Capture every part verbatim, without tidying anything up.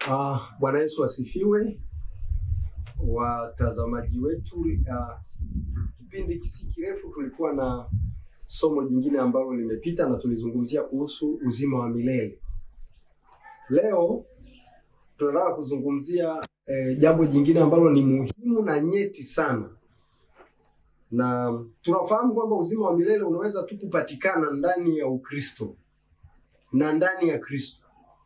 Ah, Bwana Yesu asifiwe. Watazamaji wetu, uh, kipindi si kirefu tulikuwa na somo jingine ambalo limepita na tulizungumzia kuhusu uzima wa milele. Leo tunataka kuzungumzia eh, jambo jingine ambalo ni muhimu na nyeti sana. Na tunafahamu kwamba uzima wa milele unaweza tu kupatikana ndani ya Ukristo na ndani ya Kristo.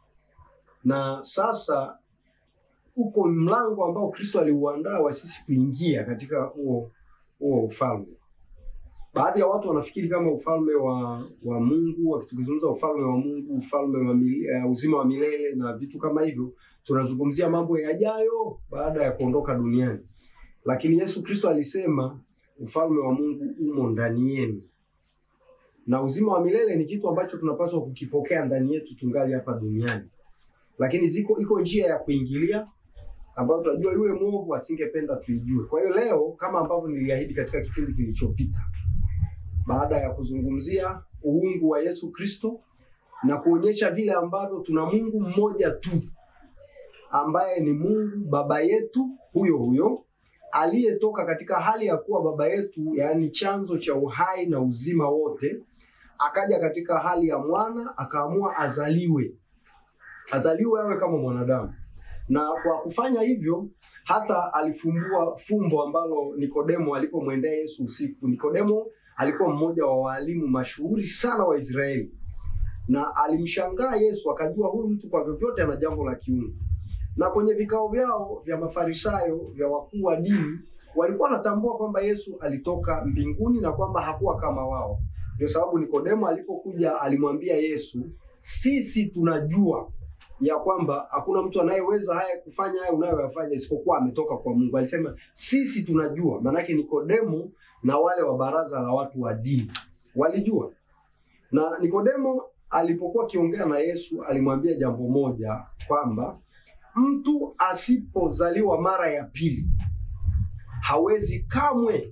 Na sasa uko mlango ambao Kristo aliuandaa wa sisi kuingia katika huo huo ufalme. Baadhi ya watu wanafikiri kama ufalme wa wa Mungu, wakizungumza ufalme wa Mungu, ufalme wa milele, uh, uzima wa milele na vitu kama hivyo, tunazungumzia mambo yajayo baada ya kuondoka duniani. Lakini Yesu Kristo alisema ufalme wa Mungu umo ndani yenu. Na uzima wa milele ni kitu ambacho tunapaswa kukipokea ndani yetu tungali hapa duniani. Lakini ziko iko njia ya kuingilia ambayo tunajua yule mwovu asingependa tuijue. Kwa hiyo leo, kama ambavyo niliahidi katika kipindi kilichopita, baada ya kuzungumzia uungu wa Yesu Kristo na kuonyesha vile ambavyo tuna Mungu mmoja tu ambaye ni Mungu Baba yetu huyo huyo aliyetoka katika hali ya kuwa baba yetu, yaani chanzo cha uhai na uzima wote, akaja katika hali ya mwana, akaamua azaliwe. Azaliwe awe kama mwanadamu. Na kwa kufanya hivyo hata alifumbua fumbo ambalo Nikodemo alipomwendea Yesu usiku. Nikodemo alikuwa mmoja wa walimu mashuhuri sana wa Israeli. Na alimshangaa Yesu, akajua huyu mtu kwa vyovyote ana jambo la kiungu. Na kwenye vikao vyao vya Mafarisayo, vya wakuu wa dini, walikuwa wanatambua kwamba Yesu alitoka mbinguni na kwamba hakuwa kama wao. Ndio sababu Nikodemo alipokuja alimwambia Yesu, sisi tunajua ya kwamba hakuna mtu anayeweza haya kufanya haya unayoyafanya isipokuwa ametoka kwa Mungu. Alisema sisi tunajua. Maana yake Nikodemo na wale wa baraza la watu wa dini walijua. Na Nikodemo alipokuwa kiongea na Yesu alimwambia jambo moja, kwamba mtu asipozaliwa mara ya pili hawezi kamwe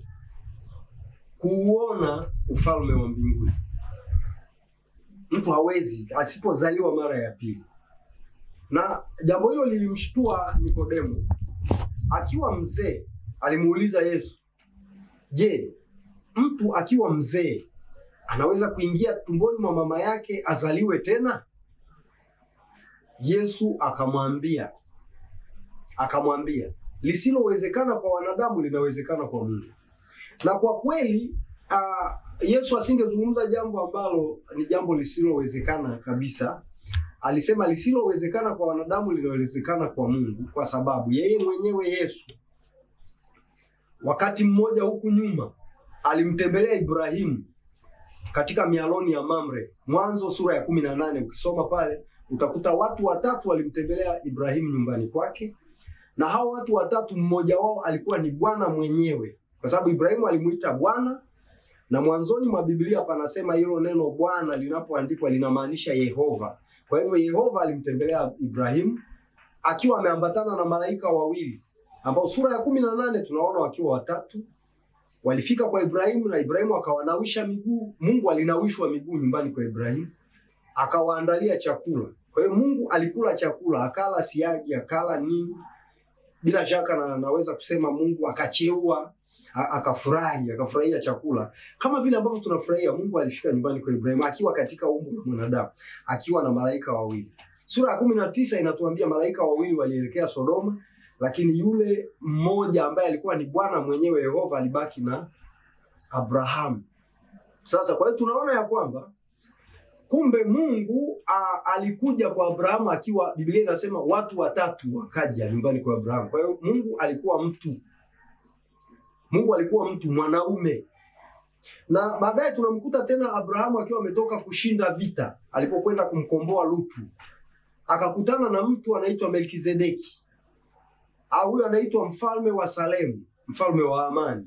kuona ufalme wa mbinguni. Mtu hawezi asipozaliwa mara ya pili. Na jambo hilo lilimshtua Nikodemo. Akiwa mzee alimuuliza Yesu, je, mtu akiwa mzee anaweza kuingia tumboni mwa mama yake azaliwe tena? Yesu akamwambia, akamwambia, lisilowezekana kwa wanadamu linawezekana kwa Mungu. Na kwa kweli uh, Yesu asingezungumza jambo ambalo ni jambo lisilowezekana kabisa. Alisema lisilowezekana kwa wanadamu linawezekana kwa Mungu, kwa sababu yeye mwenyewe Yesu wakati mmoja huku nyuma alimtembelea Ibrahimu katika mialoni ya Mamre. Mwanzo sura ya kumi na nane, ukisoma pale utakuta watu watatu walimtembelea Ibrahimu nyumbani kwake, na hao watu watatu mmoja wao alikuwa ni Bwana mwenyewe, kwa sababu Ibrahimu alimuita Bwana. Na mwanzoni mwa Biblia panasema hilo neno Bwana linapoandikwa linamaanisha Yehova. Kwa hivyo Yehova alimtembelea Ibrahimu akiwa ameambatana na malaika wawili, ambao sura ya kumi na nane tunaona wakiwa watatu. Walifika kwa Ibrahimu na Ibrahimu akawanawisha miguu. Mungu alinawishwa miguu nyumbani kwa Ibrahimu, akawaandalia chakula. Kwa hiyo Mungu alikula chakula, akala siagi, akala nini. Bila shaka na naweza kusema Mungu akacheua, akafurahi, akafurahia chakula. Kama vile ambavyo tunafurahia, Mungu alifika nyumbani kwa Ibrahimu akiwa katika umbo la mwanadamu, akiwa na malaika wawili. Sura ya kumi na tisa inatuambia malaika wawili walielekea Sodoma, lakini yule mmoja ambaye alikuwa ni Bwana mwenyewe Yehova alibaki na Abrahamu. Sasa kwa hiyo tunaona ya kwamba kumbe Mungu a, alikuja kwa Abrahamu akiwa, Biblia inasema watu watatu wakaja nyumbani kwa Abrahamu. Kwa hiyo Mungu alikuwa mtu. Mungu alikuwa mtu, mwanaume. Na baadaye tunamkuta tena Abrahamu akiwa ametoka kushinda vita, alipokwenda kumkomboa Lutu. Akakutana na mtu anaitwa Melkizedeki. Au huyo anaitwa mfalme wa Salemu, mfalme wa amani.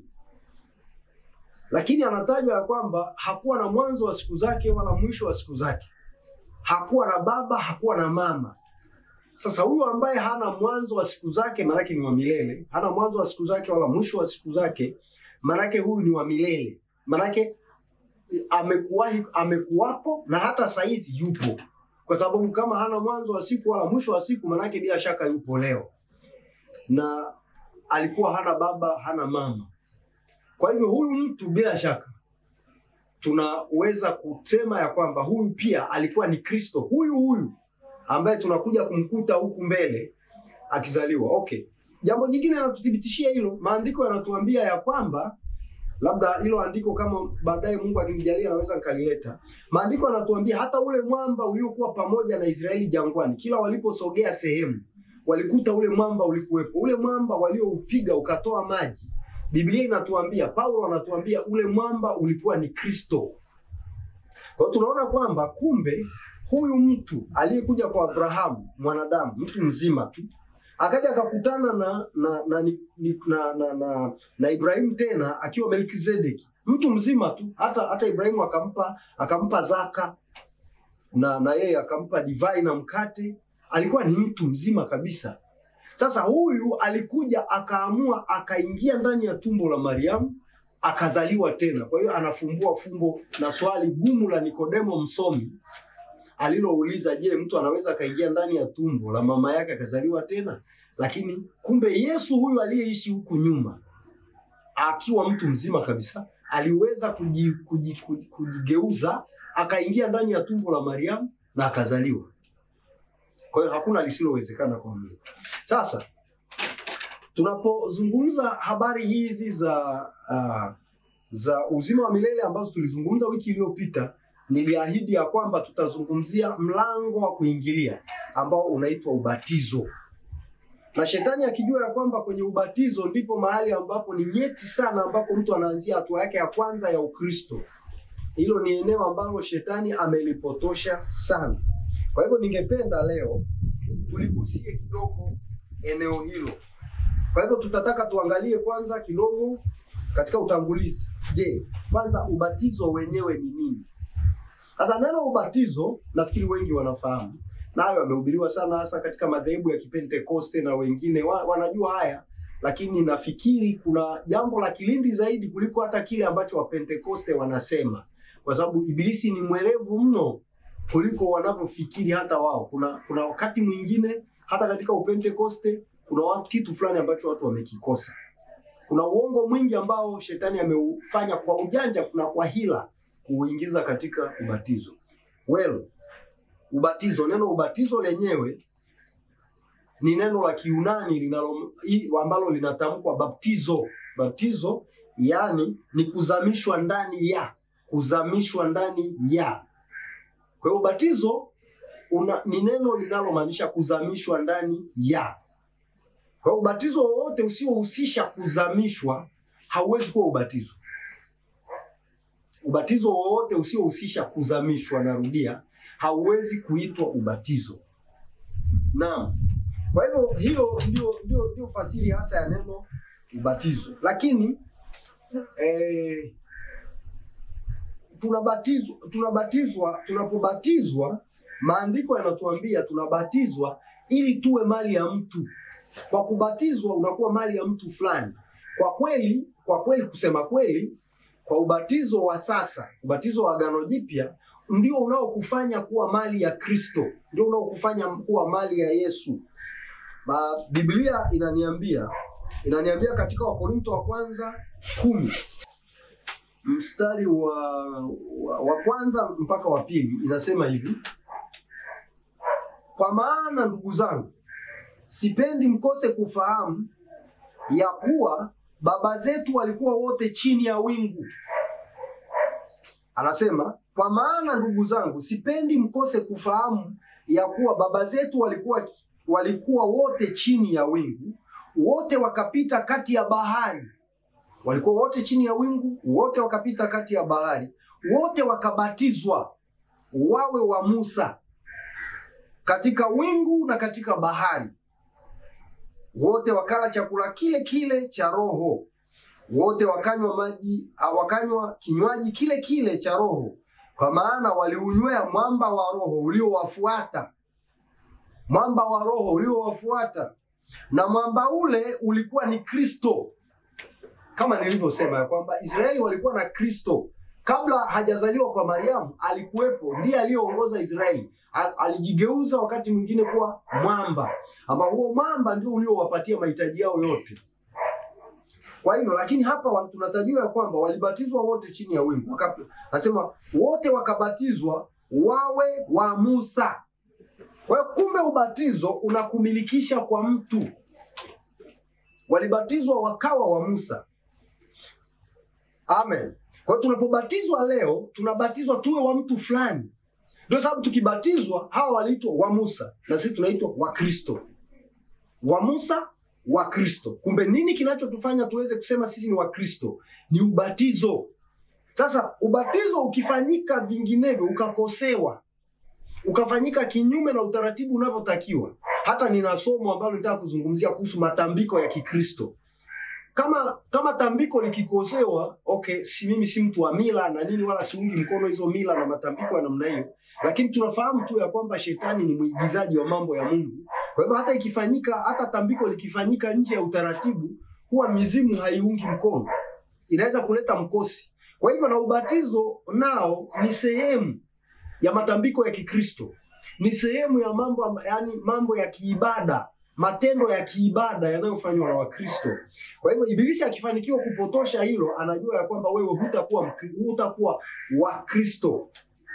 Lakini anatajwa ya kwamba hakuwa na mwanzo wa siku zake wala mwisho wa siku zake. Hakuwa na baba, hakuwa na mama. Sasa huyo ambaye hana mwanzo wa siku zake maana ni wa milele. Hana mwanzo wa siku zake wala mwisho wa siku zake, maana huyu ni wa milele. Maana amekuwahi, amekuwapo na hata saizi yupo. kwa sababu kama hana mwanzo wa siku wala mwisho wa siku, manake bila shaka yupo leo. Na alikuwa hana baba, hana mama. Kwa hivyo huyu mtu bila shaka tunaweza kusema ya kwamba huyu pia alikuwa ni Kristo, huyu huyu ambaye tunakuja kumkuta huku mbele akizaliwa. Okay. Jambo jingine linatuthibitishia hilo, maandiko yanatuambia ya kwamba, labda hilo andiko kama baadaye Mungu akinijalia naweza nikalileta. Maandiko yanatuambia hata ule mwamba uliokuwa pamoja na Israeli jangwani, kila waliposogea sehemu walikuta ule mwamba ulikuwepo. Ule mwamba walioupiga ukatoa maji. Biblia inatuambia, Paulo anatuambia ule mwamba ulikuwa ni Kristo. Kwa hiyo tunaona kwamba kumbe huyu mtu aliyekuja kwa Abrahamu, mwanadamu, mtu mzima tu, akaja akakutana na na na, na, na, na na Ibrahimu tena akiwa Melkizedeki, mtu mzima tu. Hata hata Ibrahimu akampa akampa zaka na na yeye akampa divai na mkate. Alikuwa ni mtu mzima kabisa. Sasa huyu alikuja akaamua akaingia ndani ya tumbo la Mariamu akazaliwa tena. Kwa hiyo anafumbua fumbo na swali gumu la Nikodemo msomi alilouliza, je, mtu anaweza kaingia ndani ya tumbo la mama yake akazaliwa tena? Lakini kumbe Yesu huyu aliyeishi huku nyuma akiwa mtu mzima kabisa aliweza kujigeuza kuji, kuji, kuji akaingia ndani ya tumbo la Mariamu na akazaliwa. Kwa hiyo hakuna lisilowezekana kwa Mungu. Sasa tunapozungumza habari hizi za uh, za uzima wa milele ambazo tulizungumza wiki iliyopita, niliahidi ya kwamba tutazungumzia mlango wa kuingilia ambao unaitwa ubatizo. Na shetani akijua ya kwamba kwenye ubatizo ndipo mahali ambapo ni nyeti sana, ambapo mtu anaanzia hatua yake ya kwanza ya Ukristo. Hilo ni eneo ambalo shetani amelipotosha sana. Kwa hivyo ningependa leo tuligusie kidogo eneo hilo. Kwa hivyo tutataka tuangalie kwanza kidogo katika utangulizi. Je, kwanza ubatizo wenyewe ni nini? Sasa neno ubatizo nafikiri wengi wanafahamu. Nayo yamehubiriwa sana hasa katika madhehebu ya Kipentekoste na wengine wa, wanajua haya, lakini nafikiri kuna jambo la kilindi zaidi kuliko hata kile ambacho Wapentekoste wanasema. Kwa sababu Ibilisi ni mwerevu mno kuliko wanavyofikiri hata wao. Kuna kuna wakati mwingine hata katika Upentekoste kuna watu kitu fulani ambacho watu wamekikosa. Kuna uongo mwingi ambao shetani ameufanya kwa ujanja, kuna kwa hila kuingiza katika ubatizo. Well, ubatizo, neno ubatizo lenyewe ni neno la Kiunani linalo ambalo linatamkwa baptizo. Baptizo yani ni kuzamishwa ndani ya, kuzamishwa ndani ya. Kwa hiyo ubatizo una, ni neno linalomaanisha kuzamishwa ndani ya. Kwa hiyo ubatizo wowote usiohusisha kuzamishwa hauwezi kuwa ubatizo. Ubatizo wowote usiohusisha kuzamishwa, narudia, hauwezi kuitwa ubatizo. Naam. Kwa hivyo hiyo ndio ndio ndio fasiri hasa ya neno ubatizo. Lakini eh tunabatizwa tunabatizwa tunapobatizwa, maandiko yanatuambia tunabatizwa ili tuwe mali ya mtu. Kwa kubatizwa unakuwa mali ya mtu fulani. Kwa kweli, kwa kweli kusema kweli, kwa ubatizo wa sasa, ubatizo wa Agano Jipya ndio unaokufanya kuwa mali ya Kristo, ndio unaokufanya kuwa mali ya Yesu. Ba, Biblia inaniambia inaniambia katika Wakorintho wa kwanza kumi mstari wa, wa wa kwanza mpaka wa pili inasema hivi: kwa maana ndugu zangu, sipendi mkose kufahamu ya kuwa baba zetu walikuwa wote chini ya wingu. Anasema, kwa maana ndugu zangu, sipendi mkose kufahamu ya kuwa baba zetu walikuwa walikuwa wote chini ya wingu, wote wakapita kati ya bahari. Walikuwa wote chini ya wingu, wote wakapita kati ya bahari, wote wakabatizwa wawe wa Musa katika wingu na katika bahari. Wote wakala chakula kile kile cha roho, wote wakanywa maji, wakanywa kinywaji kile kile cha roho, kwa maana waliunywea mwamba wa roho uliowafuata. Mwamba wa roho uliowafuata, na mwamba ule ulikuwa ni Kristo. Kama nilivyosema ya kwamba Israeli walikuwa na Kristo kabla hajazaliwa kwa Mariamu alikuwepo, ndiye aliyeongoza Israeli. Alijigeuza wakati mwingine kuwa mwamba, ambao huo mwamba ndio uliowapatia mahitaji yao yote. Kwa hivyo, lakini hapa tunatajiwa ya kwamba walibatizwa wote chini ya wingu. Nasema wote wakabatizwa wawe wa Musa. Kwa hiyo kumbe ubatizo unakumilikisha kwa mtu. Walibatizwa wakawa wa Musa. Amen. Kwa hiyo tunapobatizwa leo, tunabatizwa tuwe wa mtu fulani. Ndio sababu tukibatizwa, hawa waliitwa wa Musa na sisi tunaitwa wa Kristo. Wa Musa, wa Kristo. Kumbe nini kinachotufanya tuweze kusema sisi ni wa Kristo? Ni ubatizo. Sasa ubatizo ukifanyika vinginevyo, ukakosewa, ukafanyika kinyume na utaratibu unavyotakiwa. Hata nina somo ambalo nitaka kuzungumzia kuhusu matambiko ya Kikristo. Kama kama tambiko likikosewa, okay, si mimi si mtu wa mila na nini, wala siungi mkono hizo mila na matambiko ya namna hiyo, lakini tunafahamu tu ya kwamba shetani ni mwigizaji wa mambo ya Mungu. Kwa hivyo hata ikifanyika, hata tambiko likifanyika nje ya utaratibu, huwa mizimu haiungi mkono, inaweza kuleta mkosi. Kwa hivyo na ubatizo nao ni sehemu ya matambiko ya Kikristo, ni sehemu ya mambo, yani mambo ya kiibada, matendo ya kiibada yanayofanywa na Wakristo. Kwa hivyo Ibilisi akifanikiwa kupotosha hilo, anajua ya kwamba wewe hutakuwa hutakuwa wa Kristo.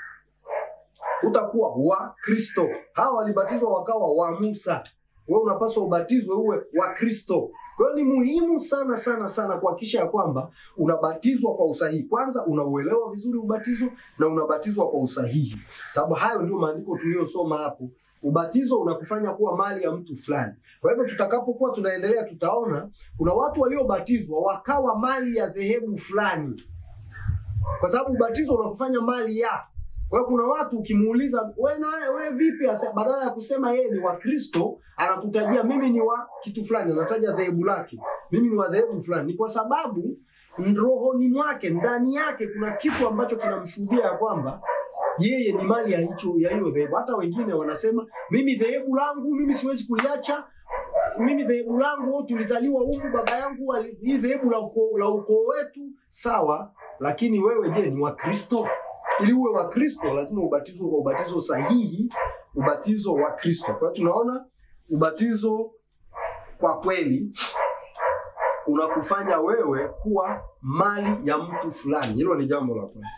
Hutakuwa wa Kristo. Hawa walibatizwa wakawa wa Musa. Wewe unapaswa ubatizwe uwe wa Kristo. Kwa hiyo ni muhimu sana sana sana kuhakikisha ya kwamba unabatizwa kwa usahihi. Kwanza unauelewa vizuri ubatizo na unabatizwa kwa usahihi. Sababu hayo ndio maandiko tuliyosoma hapo. Ubatizo unakufanya kuwa mali ya mtu fulani. Kwa hivyo tutakapokuwa tunaendelea, tutaona kuna watu waliobatizwa wakawa mali ya dhehebu fulani. Kwa sababu ubatizo unakufanya mali ya. Kwa hiyo kuna watu ukimuuliza, wewe na wewe vipi, badala ya kusema yeye ni wa Kristo, anakutajia mimi ni wa kitu fulani, anataja dhehebu lake. Mimi ni wa dhehebu fulani. Ni kwa sababu rohoni mwake, ndani yake kuna kitu ambacho kinamshuhudia ya kwamba yeye ni mali ya hicho ya hiyo dhehebu. Hata wengine wanasema mimi dhehebu langu mimi siwezi kuliacha. Mimi dhehebu langu tulizaliwa huko, baba yangu hii dhehebu la ukoo la ukoo wetu, sawa, lakini wewe je, ni wa Kristo? Ili uwe wa Kristo lazima ubatizwe kwa ubatizo sahihi, ubatizo wa Kristo. Kwa hiyo tunaona ubatizo kwa kweli unakufanya wewe kuwa mali ya mtu fulani. Hilo ni jambo la kwanza.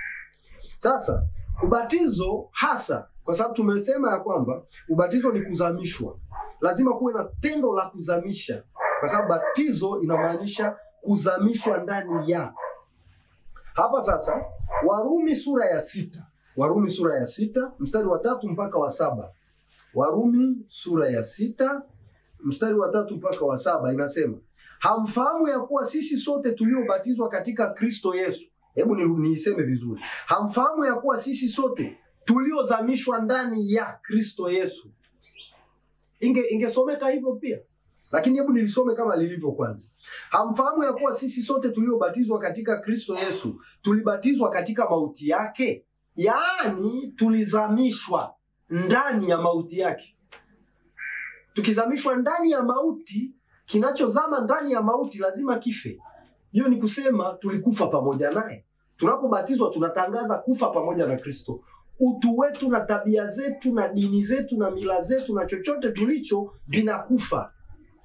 Sasa ubatizo hasa, kwa sababu tumesema ya kwamba ubatizo ni kuzamishwa, lazima kuwe na tendo la kuzamisha, kwa sababu batizo inamaanisha kuzamishwa ndani ya. Hapa sasa Warumi sura ya sita, Warumi sura ya sita mstari wa tatu mpaka wa saba. Warumi sura ya sita mstari wa tatu mpaka wa saba inasema, hamfahamu ya kuwa sisi sote tuliobatizwa katika Kristo Yesu. Hebu niiseme vizuri. Hamfahamu ya kuwa sisi sote tuliozamishwa ndani ya Kristo Yesu. Inge ingesomeka hivyo pia, lakini hebu nilisome kama lilivyo kwanza. Hamfahamu ya kuwa sisi sote tuliobatizwa katika Kristo Yesu tulibatizwa katika mauti yake? Yaani tulizamishwa ndani ya mauti yake. Tukizamishwa ndani ya mauti, kinachozama ndani ya mauti lazima kife. Hiyo ni kusema tulikufa pamoja naye. Tunapobatizwa tunatangaza kufa pamoja na Kristo. Utu wetu na tabia zetu na dini zetu na mila zetu na chochote tulicho vinakufa.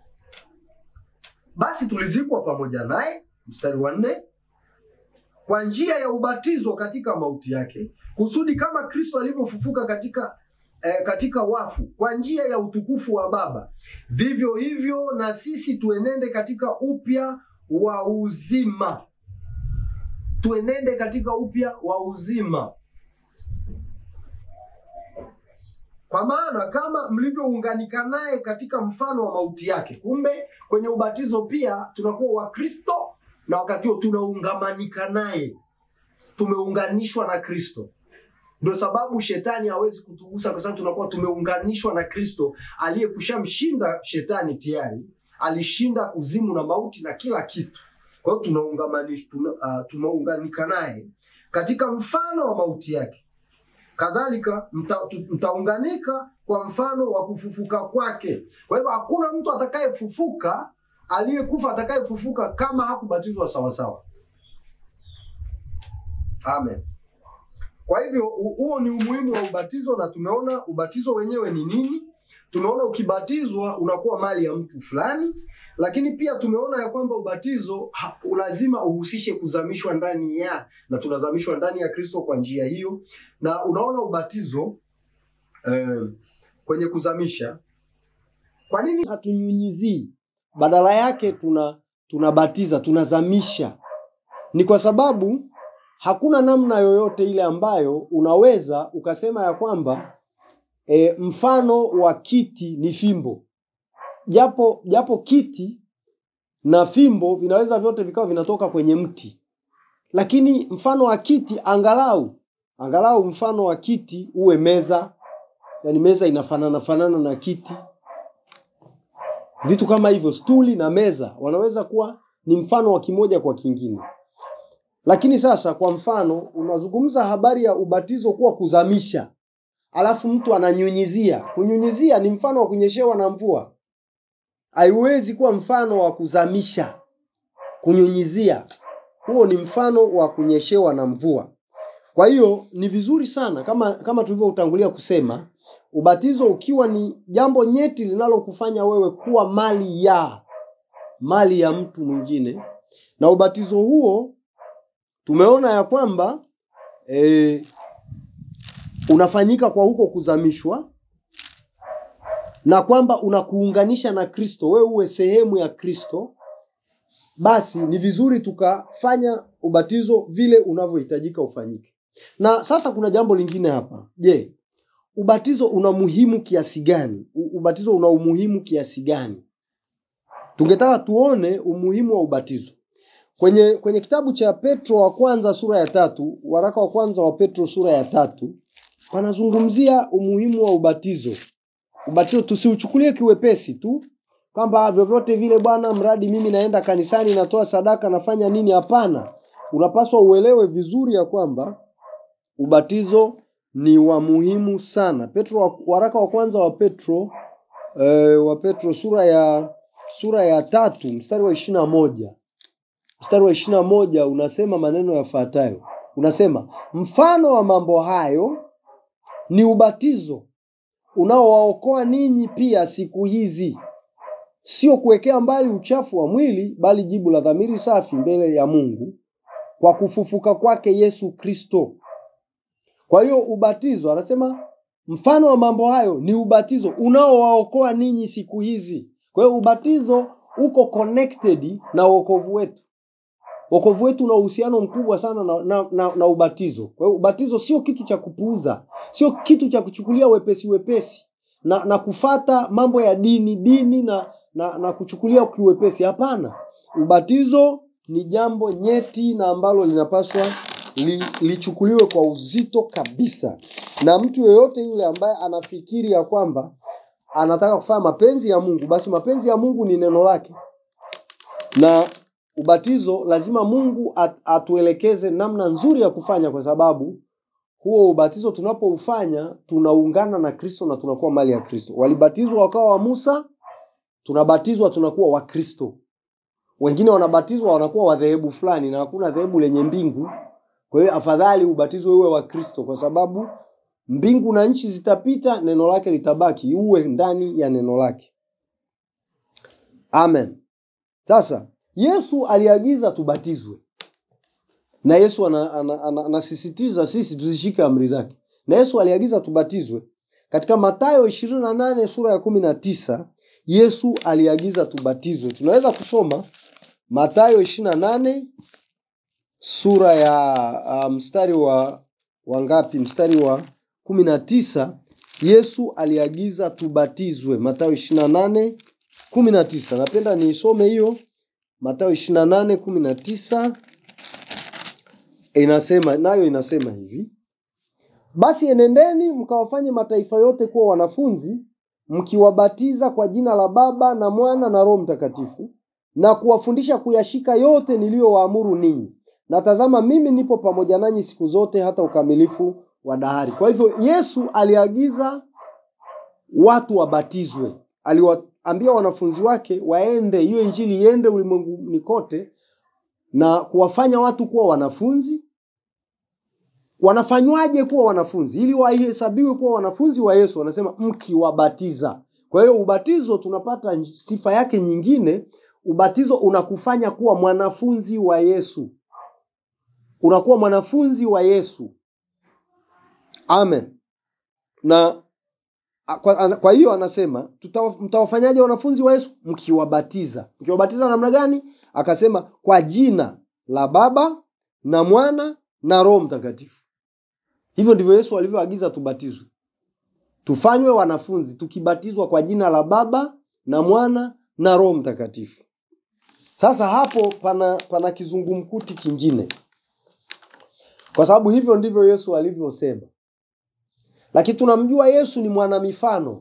Basi tulizikwa pamoja naye, mstari wa nne, kwa njia ya ubatizo katika mauti yake, kusudi kama Kristo alivyofufuka katika eh, katika wafu kwa njia ya utukufu wa Baba, vivyo hivyo na sisi tuenende katika upya wa uzima. Tuenende katika upya wa uzima. Kwa maana kama mlivyounganika naye katika mfano wa mauti yake. Kumbe kwenye ubatizo pia tunakuwa wa Kristo, na wakati huo tunaungamanika naye. Tumeunganishwa na Kristo. Ndio sababu shetani hawezi kutugusa, kwa sababu tunakuwa tumeunganishwa na Kristo aliyekushamshinda shetani tayari. Alishinda kuzimu na mauti na kila kitu. Kwa hiyo tunaungamanishwa, tuna, uh, tunaunganika naye katika mfano wa mauti yake. Kadhalika mta, mtaunganika kwa mfano wa kufufuka kwake. Kwa hivyo hakuna mtu atakayefufuka, aliyekufa atakayefufuka kama hakubatizwa sawa sawa. Amen. Kwa hivyo huo ni umuhimu wa ubatizo, na tumeona ubatizo wenyewe ni nini. Tumeona ukibatizwa unakuwa mali ya mtu fulani, lakini pia tumeona ya kwamba ubatizo ha, lazima uhusishe kuzamishwa ndani ya, na tunazamishwa ndani ya Kristo kwa njia hiyo. Na unaona ubatizo eh, kwenye kuzamisha, kwa nini hatunyunyizii, badala yake tuna tunabatiza, tunazamisha? Ni kwa sababu hakuna namna yoyote ile ambayo unaweza ukasema ya kwamba e, mfano wa kiti ni fimbo. Japo japo kiti na fimbo vinaweza vyote vikawa vinatoka kwenye mti, lakini mfano wa kiti angalau angalau mfano wa kiti uwe meza, yani meza inafanana fanana na kiti. Vitu kama hivyo, stuli na meza wanaweza kuwa ni mfano wa kimoja kwa kingine. Lakini sasa kwa mfano unazungumza habari ya ubatizo kuwa kuzamisha, alafu mtu ananyunyizia. Kunyunyizia ni mfano wa kunyeshewa na mvua. Haiwezi kuwa mfano wa kuzamisha. Kunyunyizia, huo ni mfano wa kunyeshewa na mvua. Kwa hiyo ni vizuri sana kama kama tulivyotangulia kusema, ubatizo ukiwa ni jambo nyeti linalokufanya wewe kuwa mali ya mali ya mtu mwingine. Na ubatizo huo tumeona ya kwamba e, unafanyika kwa huko kuzamishwa, na kwamba unakuunganisha na Kristo, wewe uwe sehemu ya Kristo. Basi ni vizuri tukafanya ubatizo vile unavyohitajika ufanyike. Na sasa kuna jambo lingine hapa. Je, ubatizo una muhimu kiasi gani? Ubatizo una umuhimu kiasi gani? Tungetaka tuone umuhimu wa ubatizo. Kwenye kwenye kitabu cha Petro wa kwanza sura ya tatu, waraka wa kwanza wa Petro sura ya tatu, panazungumzia umuhimu wa ubatizo. Ubatizo tusiuchukulie kiwepesi tu, kwamba vyovyote vile bwana, mradi mimi naenda kanisani, natoa sadaka, nafanya nini. Hapana. Unapaswa uelewe vizuri ya kwamba ubatizo ni wa muhimu sana. Petro, waraka wa kwanza wa Petro e, wa Petro sura ya sura ya tatu mstari wa ishirini na moja. Mstari wa ishirini na moja unasema maneno yafuatayo. Unasema, mfano wa mambo hayo ni ubatizo unaowaokoa ninyi pia siku hizi, sio kuwekea mbali uchafu wa mwili, bali jibu la dhamiri safi mbele ya Mungu kwa kufufuka kwake Yesu Kristo. Kwa hiyo ubatizo, anasema mfano wa mambo hayo ni ubatizo unaowaokoa ninyi siku hizi. Kwa hiyo ubatizo uko connected na wokovu wetu. Wokovu wetu una uhusiano mkubwa sana na, na, na, na ubatizo. Kwa hiyo ubatizo sio kitu cha kupuuza, sio kitu cha kuchukulia wepesi wepesi na, na kufata mambo ya dini dini na, na, na kuchukulia kiwepesi. Hapana. Ubatizo ni jambo nyeti na ambalo linapaswa li, lichukuliwe kwa uzito kabisa. Na mtu yeyote yule ambaye anafikiri ya kwamba anataka kufanya mapenzi ya Mungu, basi mapenzi ya Mungu ni neno lake. Na ubatizo lazima Mungu at, atuelekeze namna nzuri ya kufanya, kwa sababu huo ubatizo tunapoufanya tunaungana na Kristo na tunakuwa mali ya Kristo. Walibatizwa wakawa wa Musa, tunabatizwa tunakuwa wa Kristo. Wengine wanabatizwa wanakuwa wa dhehebu fulani, na hakuna dhehebu lenye mbingu. Kwa hiyo afadhali ubatizo uwe wa Kristo, kwa sababu mbingu na nchi zitapita, neno lake litabaki. Uwe ndani ya neno lake. Amen. Sasa Yesu aliagiza tubatizwe. Na Yesu anasisitiza ana, ana, ana sisi tuzishike amri zake. Na Yesu aliagiza tubatizwe. Katika Mathayo ishirini na nane sura ya kumi na tisa, Yesu aliagiza tubatizwe. Tunaweza kusoma Mathayo ishirini na nane sura ya uh, mstari wa wangapi? Mstari wa kumi na tisa. Yesu aliagiza tubatizwe. Mathayo ishirini na nane kumi na tisa. Napenda niisome hiyo. Mathayo ishirini na nane kumi na tisa. Inasema, nayo inasema hivi: basi enendeni mkawafanye mataifa yote kuwa wanafunzi, mkiwabatiza kwa jina la Baba na Mwana na Roho Mtakatifu, na kuwafundisha kuyashika yote niliyowaamuru ninyi. Na tazama, mimi nipo pamoja nanyi siku zote hata ukamilifu wa dahari. Kwa hivyo Yesu aliagiza watu wabatizwe. Aliwaambia wanafunzi wake waende, hiyo injili iende ulimwenguni kote na kuwafanya watu kuwa wanafunzi, wanafanywaje kuwa wanafunzi? Ili wahesabiwe kuwa wanafunzi wa Yesu, wanasema mkiwabatiza. Kwa hiyo ubatizo tunapata sifa yake nyingine, ubatizo unakufanya kuwa mwanafunzi wa Yesu. Unakuwa mwanafunzi wa Yesu. Amen. Na kwa, kwa hiyo anasema mtawafanyaje wanafunzi wa Yesu? Mkiwabatiza. Mkiwabatiza namna gani? Akasema kwa jina la Baba na Mwana na Roho Mtakatifu. Hivyo ndivyo Yesu alivyoagiza tubatizwe. Tufanywe wanafunzi tukibatizwa kwa jina la Baba na Mwana na Roho Mtakatifu. Sasa hapo pana pana kizungumkuti kingine. Kwa sababu hivyo ndivyo Yesu alivyosema. Lakini tunamjua Yesu ni mwana mifano.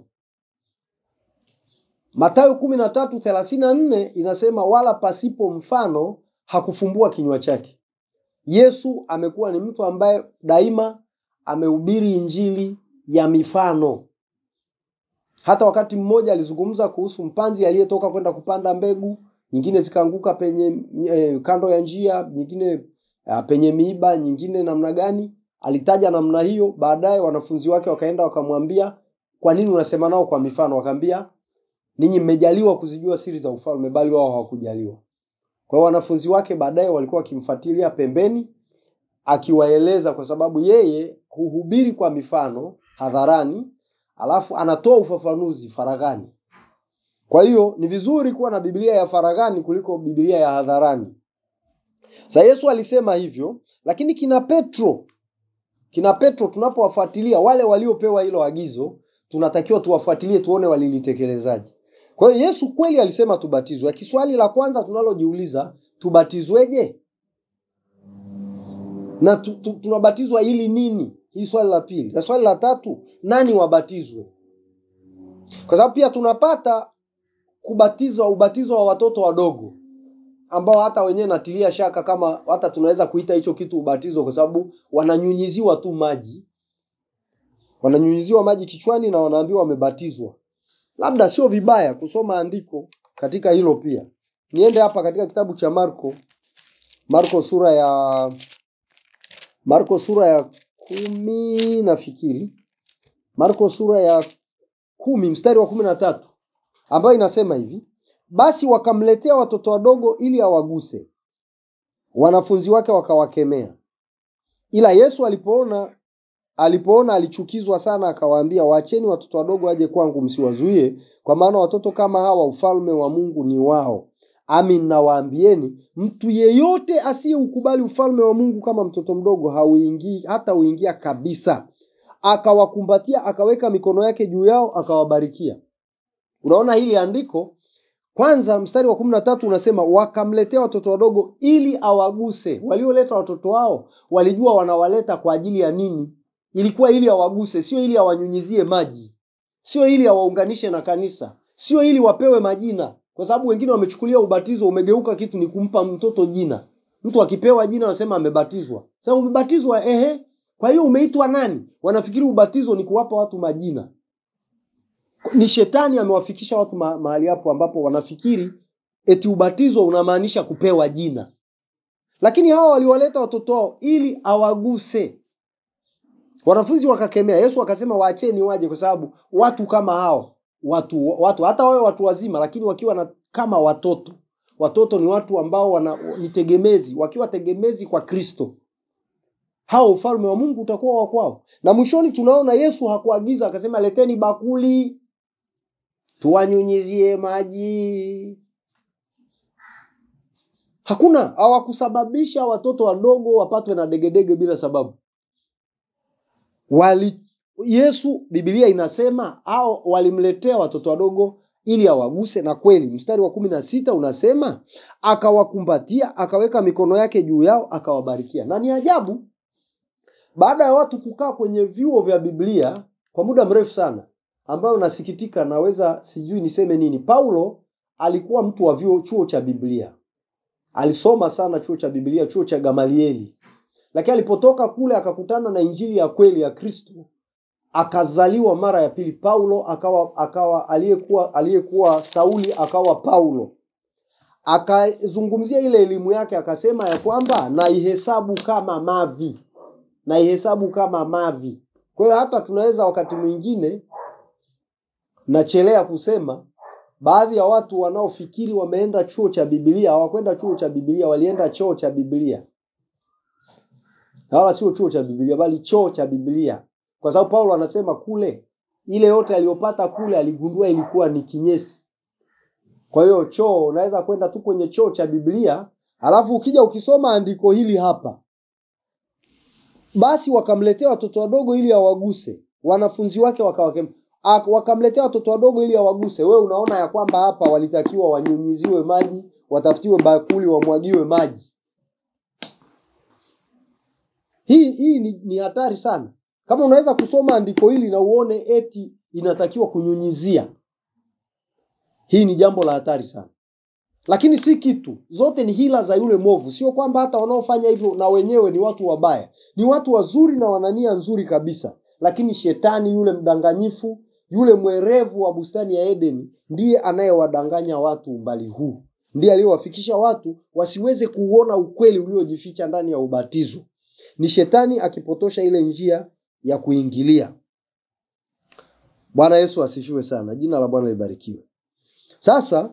Mathayo kumi na tatu thelathini na nne inasema wala pasipo mfano hakufumbua kinywa chake. Yesu amekuwa ni mtu ambaye daima amehubiri injili ya mifano. Hata wakati mmoja alizungumza kuhusu mpanzi aliyetoka kwenda kupanda mbegu, nyingine zikaanguka penye eh, kando ya njia, nyingine eh, penye miiba, nyingine namna gani? Alitaja namna hiyo. Baadaye wanafunzi wake wakaenda wakamwambia, kwa nini unasema nao kwa mifano? Wakamwambia, ninyi mmejaliwa kuzijua siri za ufalme, bali wao hawakujaliwa. Kwa hiyo wanafunzi wake baadaye walikuwa wakimfuatilia pembeni, akiwaeleza, kwa sababu yeye huhubiri kwa mifano hadharani, alafu anatoa ufafanuzi faragani. Kwa hiyo ni vizuri kuwa na Biblia ya faragani kuliko Biblia ya hadharani. Sasa Yesu alisema hivyo, lakini kina Petro, kina Petro tunapowafuatilia wale waliopewa hilo agizo, tunatakiwa tuwafuatilie tuone walilitekelezaaje. Kwa hiyo Yesu kweli alisema tubatizwe. Kiswali la kwanza tunalojiuliza, tubatizweje? Na tu, tu, tunabatizwa ili nini? Hii swali la pili. Na swali la tatu, nani wabatizwe? Kwa sababu pia tunapata kubatizwa, ubatizo wa watoto wadogo ambao hata wenyewe natilia shaka kama hata tunaweza kuita hicho kitu ubatizo, kwa sababu wananyunyiziwa tu maji. Wananyunyiziwa maji kichwani na wanaambiwa wamebatizwa. Labda sio vibaya kusoma andiko katika hilo pia. Niende hapa katika kitabu cha Marko. Marko sura ya Marko sura ya kumi nafikiri. Marko sura ya kumi mstari wa kumi na tatu. Ambayo inasema hivi, basi wakamletea watoto wadogo ili awaguse. Wanafunzi wake wakawakemea. Ila Yesu alipoona alipoona alichukizwa sana, akawaambia, waacheni watoto wadogo waje kwangu, msiwazuie, kwa maana watoto kama hawa ufalme wa Mungu ni wao. Amin nawaambieni, mtu yeyote asiyeukubali ufalme wa Mungu kama mtoto mdogo hauingii, hata uingia kabisa. Akawakumbatia, akaweka mikono yake juu yao, akawabarikia. Unaona hili andiko, kwanza mstari wa kumi na tatu unasema wakamletea watoto wadogo ili awaguse. Walioleta watoto wao walijua wanawaleta kwa ajili ya nini. Ilikuwa ili awaguse, sio ili awanyunyizie maji. Sio ili awaunganishe na kanisa. Sio ili wapewe majina. Kwa sababu wengine wamechukulia ubatizo umegeuka kitu ni kumpa mtoto jina. Mtu akipewa jina anasema amebatizwa. Sasa umebatizwa ehe, kwa hiyo umeitwa nani? Wanafikiri ubatizo ni kuwapa watu majina. Ni shetani amewafikisha watu ma mahali hapo ambapo wanafikiri eti ubatizo unamaanisha kupewa jina. Lakini hao waliwaleta watoto wao ili awaguse. Wanafunzi wakakemea. Yesu akasema waacheni waje, kwa sababu watu kama hao, watu watu hata wao watu wazima, lakini wakiwa na kama watoto. Watoto ni watu ambao wana ni tegemezi, wakiwa tegemezi kwa Kristo, hao ufalme wa Mungu utakuwa wa kwao. Na mwishoni tunaona Yesu hakuagiza akasema leteni bakuli tuwanyunyizie maji. Hakuna, hawakusababisha watoto wadogo wapatwe na degedege bila sababu. Wali Yesu, Biblia inasema hao walimletea watoto wadogo ili awaguse, na kweli mstari wa kumi na sita unasema akawakumbatia, akaweka mikono yake juu yao, akawabarikia. Na ni ajabu, baada ya watu kukaa kwenye vyuo vya Biblia kwa muda mrefu sana, ambayo nasikitika naweza sijui niseme nini. Paulo alikuwa mtu wa vyuo chuo cha Biblia. Alisoma sana chuo cha Biblia, chuo cha Gamalieli. Lakini alipotoka kule akakutana na injili ya kweli ya Kristo, akazaliwa mara ya pili. Paulo akawa akawa aliyekuwa aliyekuwa Sauli akawa Paulo. Akazungumzia ile elimu yake, akasema ya kwamba na ihesabu kama mavi na ihesabu kama mavi. Kwa hiyo hata tunaweza wakati mwingine, nachelea kusema, baadhi ya watu wanaofikiri wameenda chuo cha Biblia, hawakwenda chuo cha Biblia, walienda choo cha Biblia. Na wala sio chuo cha Biblia, bali choo cha Biblia. Kwa sababu Paulo anasema kule, ile yote aliyopata kule aligundua ilikuwa ni kinyesi. Kwa hiyo choo, unaweza kwenda tu kwenye choo cha Biblia, alafu ukija ukisoma andiko hili hapa. Basi wakamletea watoto wadogo ili awaguse. Wanafunzi wake wakawakemea. Wakamletea watoto wadogo ili awaguse. Wewe unaona ya kwamba hapa walitakiwa wanyunyiziwe maji, watafutiwe bakuli wamwagiwe maji. Hii hii ni, ni hatari sana. Kama unaweza kusoma andiko hili na uone eti inatakiwa kunyunyizia, hii ni jambo la hatari sana. Lakini si kitu, zote ni hila za yule mwovu. Sio kwamba hata wanaofanya hivyo na wenyewe ni watu wabaya. Ni watu wazuri na wanania nzuri kabisa. Lakini shetani yule mdanganyifu, yule mwerevu wa bustani ya Edeni, ndiye anayewadanganya watu umbali huu. Ndiye aliyewafikisha watu wasiweze kuona ukweli uliojificha ndani ya ubatizo. Ni shetani akipotosha ile njia ya kuingilia. Bwana Yesu asifiwe sana. Jina la Bwana libarikiwe. Sasa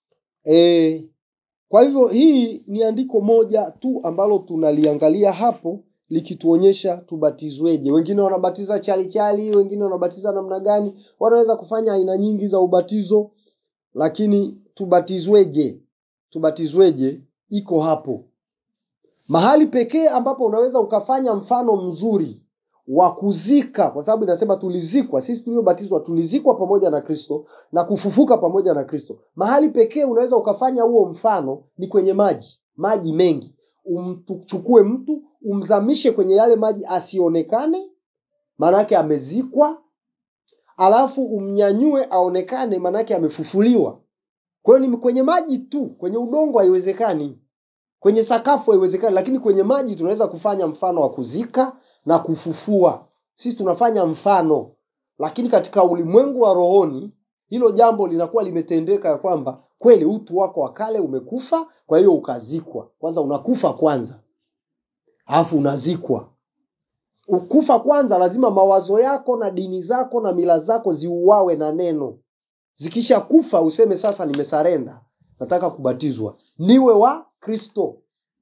E, kwa hivyo hii ni andiko moja tu ambalo tunaliangalia hapo likituonyesha tubatizweje. Wengine wanabatiza chali chali, wengine wanabatiza namna gani, wanaweza kufanya aina nyingi za ubatizo, lakini tubatizweje? Tubatizweje iko hapo. Mahali pekee ambapo unaweza ukafanya mfano mzuri wa kuzika, kwa sababu inasema tulizikwa, sisi tuliobatizwa tulizikwa pamoja na Kristo na kufufuka pamoja na Kristo. Mahali pekee unaweza ukafanya huo mfano ni kwenye maji, maji mengi. Umchukue mtu, umzamishe kwenye yale maji asionekane, maana yake amezikwa, alafu umnyanyue aonekane, maana yake amefufuliwa. Kwa hiyo ni kwenye maji tu, kwenye udongo haiwezekani. Kwenye sakafu haiwezekani, lakini kwenye maji tunaweza kufanya mfano wa kuzika na kufufua. Sisi tunafanya mfano, lakini katika ulimwengu wa rohoni hilo jambo linakuwa limetendeka ya kwamba kweli utu wako wa kale umekufa, kwa hiyo ukazikwa. Kwanza unakufa kwanza, alafu unazikwa. Ukufa kwanza, lazima mawazo yako na dini zako na mila zako ziuawe na neno. Zikisha kufa useme sasa nimesarenda, nataka kubatizwa, niwe wa Kristo,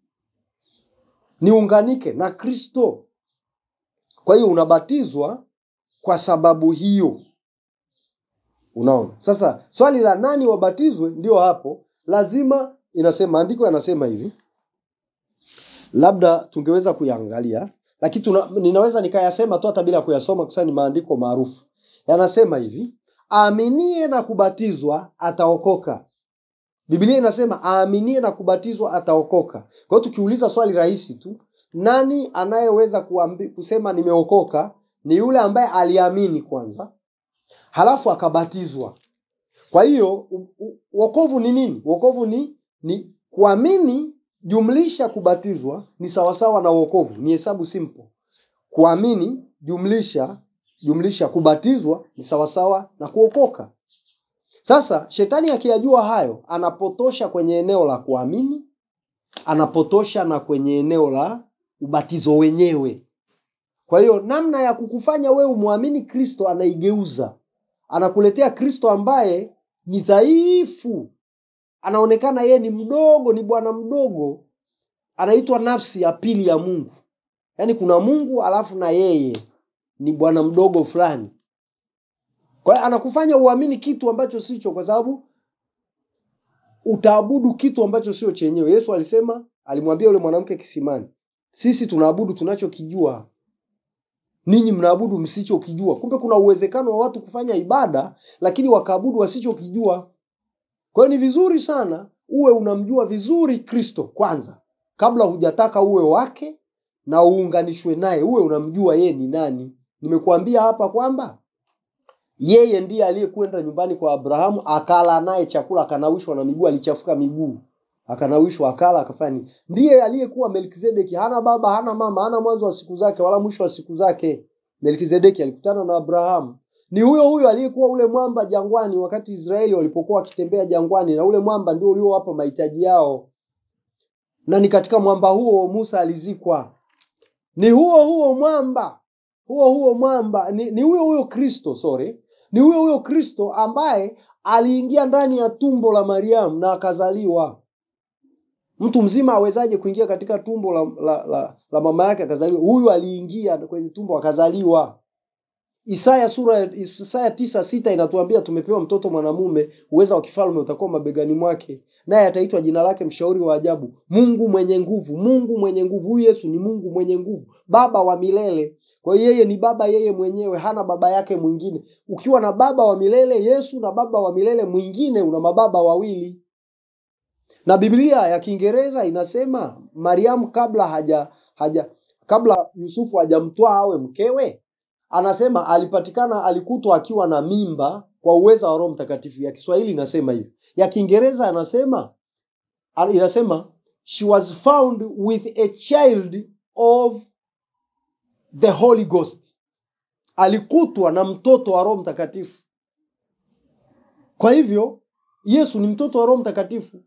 niunganike na Kristo. Kwa hiyo unabatizwa kwa sababu hiyo. Unaona? Sasa swali la nani wabatizwe ndio hapo. Lazima inasema, andiko yanasema hivi. Labda tungeweza kuyaangalia, lakini tuna, ninaweza nikayasema tu hata bila kuyasoma kwa sababu ni maandiko maarufu. Yanasema hivi, aaminie na kubatizwa ataokoka. Biblia inasema aaminie na kubatizwa ataokoka. Kwa hiyo tukiuliza swali rahisi tu, nani anayeweza kuambi, kusema nimeokoka? Ni yule ambaye aliamini kwanza, halafu akabatizwa. Kwa hiyo wokovu ni nini? Wokovu ni ni kuamini jumlisha kubatizwa ni sawasawa na wokovu. Ni hesabu simple. Kuamini jumlisha jumlisha kubatizwa ni sawasawa na kuokoka. Sasa shetani akiyajua hayo, anapotosha kwenye eneo la kuamini, anapotosha na kwenye eneo la ubatizo wenyewe. Kwa hiyo namna ya kukufanya wewe umwamini Kristo anaigeuza. Anakuletea Kristo ambaye ni dhaifu. Anaonekana yeye ni mdogo, ni bwana mdogo. Anaitwa nafsi ya pili ya Mungu. Yaani kuna Mungu alafu na yeye ni bwana mdogo fulani. Kwa hiyo anakufanya uamini kitu ambacho sicho, kwa sababu utaabudu kitu ambacho sio chenyewe. Yesu alisema, alimwambia yule mwanamke kisimani, sisi tunaabudu tunachokijua, ninyi mnaabudu msichokijua. Kumbe kuna uwezekano wa watu kufanya ibada lakini wakaabudu wasichokijua. Kwa hiyo ni vizuri sana uwe unamjua vizuri Kristo kwanza, kabla hujataka uwe wake na uunganishwe naye. Uwe unamjua yeye ni nani. Nimekuambia hapa kwamba yeye ndiye aliyekwenda nyumbani kwa Abrahamu, akala naye chakula, akanawishwa na miguu, alichafuka miguu, akanawishwa, akala, akafanya. Ndiye aliyekuwa Melkizedeki, hana baba, hana mama, hana mwanzo wa siku zake wala mwisho wa siku zake. Melkizedeki alikutana na Abrahamu. Ni huyo huyo aliyekuwa ule mwamba jangwani wakati Israeli walipokuwa wakitembea jangwani, na ule mwamba ndio uliowapa mahitaji yao. Na ni katika mwamba huo Musa alizikwa. Ni huo huo mwamba, huo huo mwamba, ni, ni huyo huyo Kristo, sorry. Ni huyo huyo Kristo ambaye aliingia ndani ya tumbo la Mariamu na akazaliwa. Mtu mzima awezaje kuingia katika tumbo la, la, la, la mama yake akazaliwa? Huyu aliingia kwenye tumbo akazaliwa. Isaya sura Isaya tisa sita inatuambia tumepewa mtoto mwanamume, uweza wa kifalme utakuwa mabegani mwake, naye ataitwa jina lake Mshauri wa Ajabu, Mungu mwenye nguvu. Mungu mwenye nguvu. Huyu Yesu ni Mungu mwenye nguvu, Baba wa milele. Kwa hiyo yeye ni baba, yeye mwenyewe, hana baba yake mwingine. Ukiwa na baba wa milele Yesu na baba wa milele mwingine, una mababa wawili. Na Biblia ya Kiingereza inasema Mariamu kabla haja haja kabla Yusufu hajamtoa awe mkewe, anasema alipatikana, alikutwa akiwa na mimba kwa uweza wa Roho Mtakatifu. Ya Kiswahili inasema hivi. Ya Kiingereza anasema inasema she was found with a child of the Holy Ghost. Alikutwa na mtoto wa Roho Mtakatifu. Kwa hivyo Yesu ni mtoto wa Roho Mtakatifu.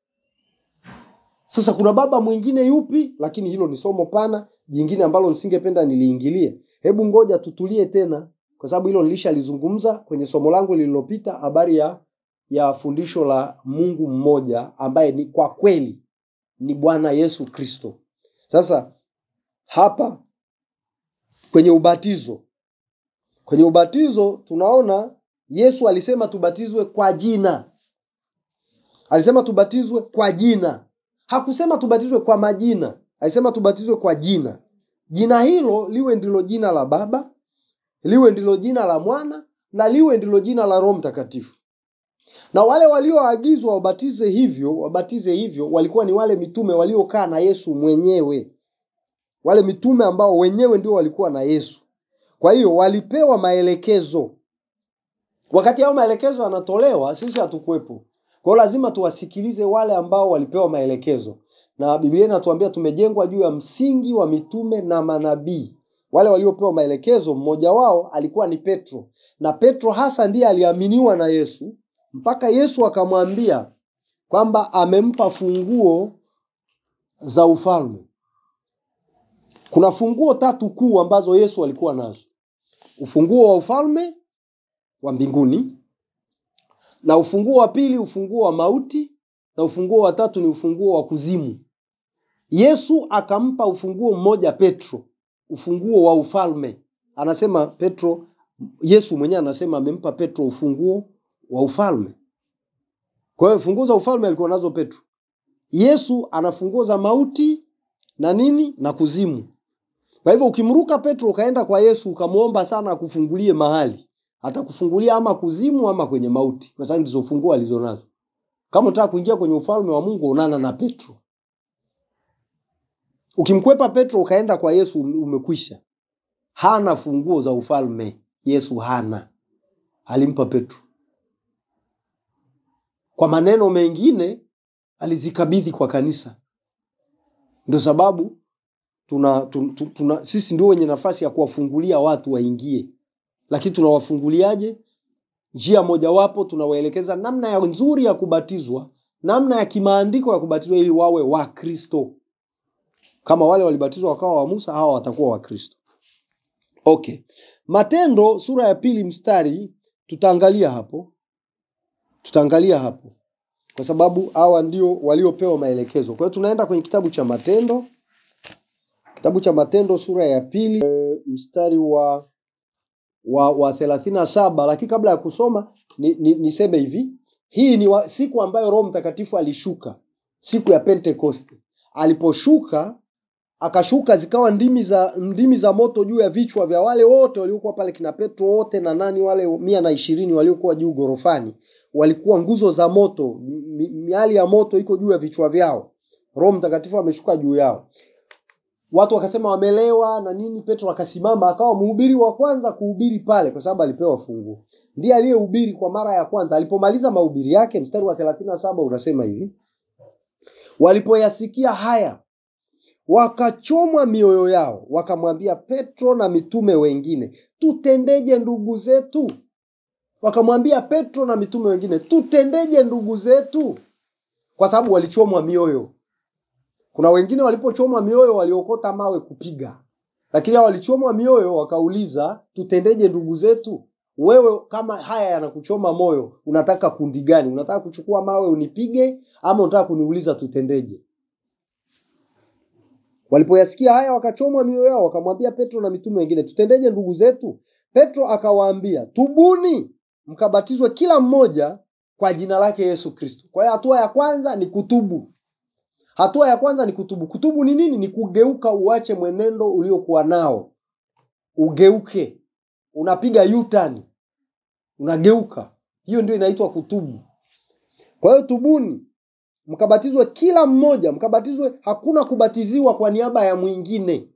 Sasa kuna baba mwingine yupi? Lakini hilo ni somo pana jingine ambalo nisingependa niliingilie. Hebu ngoja tutulie tena, kwa sababu hilo nilishalizungumza kwenye somo langu lililopita, habari ya ya fundisho la Mungu mmoja ambaye ni kwa kweli ni Bwana Yesu Kristo. Sasa hapa kwenye ubatizo, kwenye ubatizo tunaona Yesu alisema tubatizwe kwa jina. Alisema tubatizwe kwa jina. Hakusema tubatizwe kwa majina. Alisema tubatizwe kwa jina. Jina hilo liwe ndilo jina la Baba, liwe ndilo jina la Mwana, na liwe ndilo jina la Roho Mtakatifu. Na wale walioagizwa wabatize hivyo, wabatize hivyo walikuwa ni wale mitume waliokaa na Yesu mwenyewe. Wale mitume ambao wenyewe ndio walikuwa na Yesu. Kwa hiyo walipewa maelekezo. Wakati hao maelekezo yanatolewa, sisi hatukuwepo. Kwa hiyo lazima tuwasikilize wale ambao walipewa maelekezo. Na Biblia inatuambia tumejengwa juu ya msingi wa mitume na manabii. Wale waliopewa maelekezo, mmoja wao alikuwa ni Petro. Na Petro hasa ndiye aliaminiwa na Yesu, mpaka Yesu akamwambia kwamba amempa funguo za ufalme. Kuna funguo tatu kuu ambazo Yesu alikuwa nazo. Ufunguo wa ufalme wa mbinguni, na ufunguo wa pili ufunguo wa mauti, na ufunguo wa tatu ni ufunguo wa kuzimu. Yesu akampa ufunguo mmoja Petro, ufunguo wa ufalme. Anasema Petro, Yesu mwenyewe anasema amempa Petro ufunguo wa ufalme. Kwa hiyo funguo za ufalme alikuwa nazo Petro. Yesu ana funguo za mauti na nini? Na kuzimu. Kwa hivyo ukimruka Petro ukaenda kwa Yesu ukamuomba sana akufungulie mahali, atakufungulia ama kuzimu ama kwenye mauti, kwa sababu ndizo funguo alizonazo. Kama unataka kuingia kwenye ufalme wa Mungu, onana na Petro. Ukimkwepa Petro ukaenda kwa Yesu, umekwisha. Hana funguo za ufalme. Yesu hana. Alimpa Petro. Kwa maneno mengine alizikabidhi kwa kanisa. Ndio sababu tuna, tuna, tuna sisi ndio wenye nafasi ya kuwafungulia watu waingie. Lakini tunawafunguliaje? Njia mojawapo tunawaelekeza namna ya nzuri ya kubatizwa, namna ya kimaandiko ya kubatizwa ili wawe wa Kristo. Kama wale walibatizwa wakawa wa Musa, hawa watakuwa wa Kristo. Okay. Matendo sura ya pili mstari tutaangalia hapo. Tutaangalia hapo. Kwa sababu hawa ndio waliopewa maelekezo. Kwa hiyo tunaenda kwenye kitabu cha Matendo. Kitabu cha Matendo sura ya pili e, mstari wa wa, wa thelathini na saba. Lakini kabla ya kusoma ni, ni, niseme hivi. Hii ni wa, siku ambayo Roho Mtakatifu alishuka. Siku ya Pentekoste. Aliposhuka, akashuka zikawa ndimi za ndimi za moto juu ya vichwa vya wale wote waliokuwa pale, kina Petro wote na nani wale mia na ishirini waliokuwa juu gorofani. Walikuwa nguzo za moto, miali ya moto iko juu ya vichwa vyao. Roho Mtakatifu ameshuka juu yao. Watu wakasema wamelewa na nini. Petro akasimama akawa mhubiri wa kwanza kuhubiri pale, kwa sababu alipewa funguo. Ndiye aliyehubiri kwa mara ya kwanza. Alipomaliza mahubiri yake, mstari wa thelathini na saba unasema hivi: walipoyasikia haya wakachomwa mioyo yao, wakamwambia Petro na mitume wengine, tutendeje ndugu zetu? Wakamwambia Petro na mitume wengine, tutendeje ndugu zetu? Kwa sababu walichomwa mioyo. Kuna wengine walipochomwa mioyo waliokota mawe kupiga. Lakini hao walichomwa mioyo, wakauliza, tutendeje ndugu zetu? Wewe kama haya yanakuchoma moyo, unataka kundi gani? Unataka kuchukua mawe unipige ama unataka kuniuliza tutendeje? Walipoyasikia haya wakachomwa mioyo yao, wakamwambia Petro na mitume wengine, tutendeje ndugu zetu? Petro akawaambia, tubuni mkabatizwe kila mmoja kwa jina lake Yesu Kristo. Kwa hiyo hatua ya kwanza ni kutubu. Hatua ya kwanza ni kutubu. Kutubu ni nini? Ni kugeuka, uache mwenendo uliokuwa nao. Ugeuke. Unapiga U-turn. Unageuka. Hiyo ndio inaitwa kutubu. Kwa hiyo tubuni mkabatizwe kila mmoja, mkabatizwe, hakuna kubatiziwa kwa niaba ya mwingine.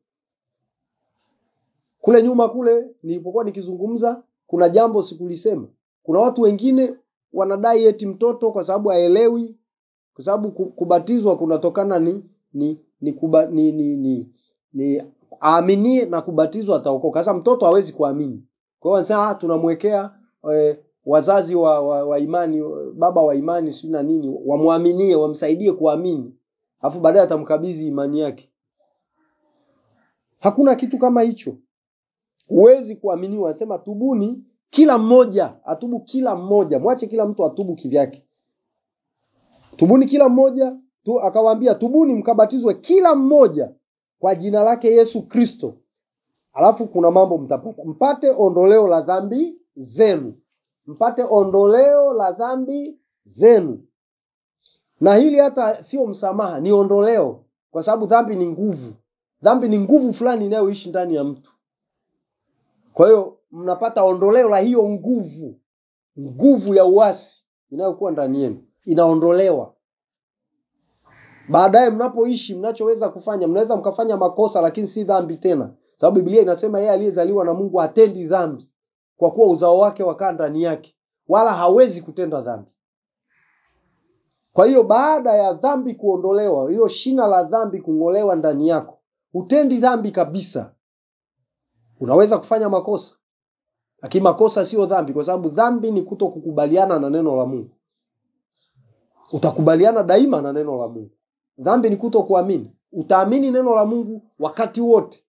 Kule nyuma kule nilipokuwa nikizungumza, kuna jambo sikulisema. Kuna watu wengine wanadai eti mtoto kwa sababu haelewi, kwa sababu kubatizwa kunatokana ni ni ni kuba, ni ni ni, ni aaminie na kubatizwa ataokoka. Sasa mtoto hawezi kuamini. Kwa hiyo wanasema tunamwekea e, wazazi wa, wa, wa imani, baba wa imani si na nini, wamuaminie, wamsaidie kuamini. Alafu baadaye atamkabidhi imani yake. Hakuna kitu kama hicho. Huwezi kuaminiwa. Anasema tubuni kila mmoja, atubu kila mmoja. Mwache kila mtu atubu kivyake. Tubuni kila mmoja, tu akawaambia tubuni mkabatizwe kila mmoja kwa jina lake Yesu Kristo. Alafu kuna mambo mtapata. Mpate ondoleo la dhambi zenu. Mpate ondoleo la dhambi zenu. Na hili hata sio msamaha, ni ondoleo, kwa sababu dhambi ni nguvu. Dhambi ni nguvu fulani inayoishi ndani ya mtu. Kwa hiyo mnapata ondoleo la hiyo nguvu. Nguvu ya uasi inayokuwa ndani yenu inaondolewa. Baadaye mnapoishi, mnachoweza kufanya, mnaweza mkafanya makosa lakini si dhambi tena. Sababu Biblia inasema yeye aliyezaliwa na Mungu hatendi dhambi, kwa kuwa uzao wake wakaa ndani yake, wala hawezi kutenda dhambi. Kwa hiyo baada ya dhambi kuondolewa, hiyo shina la dhambi kung'olewa ndani yako, hutendi dhambi kabisa. Unaweza kufanya makosa, lakini makosa sio dhambi, kwa sababu dhambi ni kutokukubaliana na neno la Mungu. Utakubaliana daima na neno la Mungu. Dhambi ni kutokuamini. Utaamini neno la Mungu wakati wote.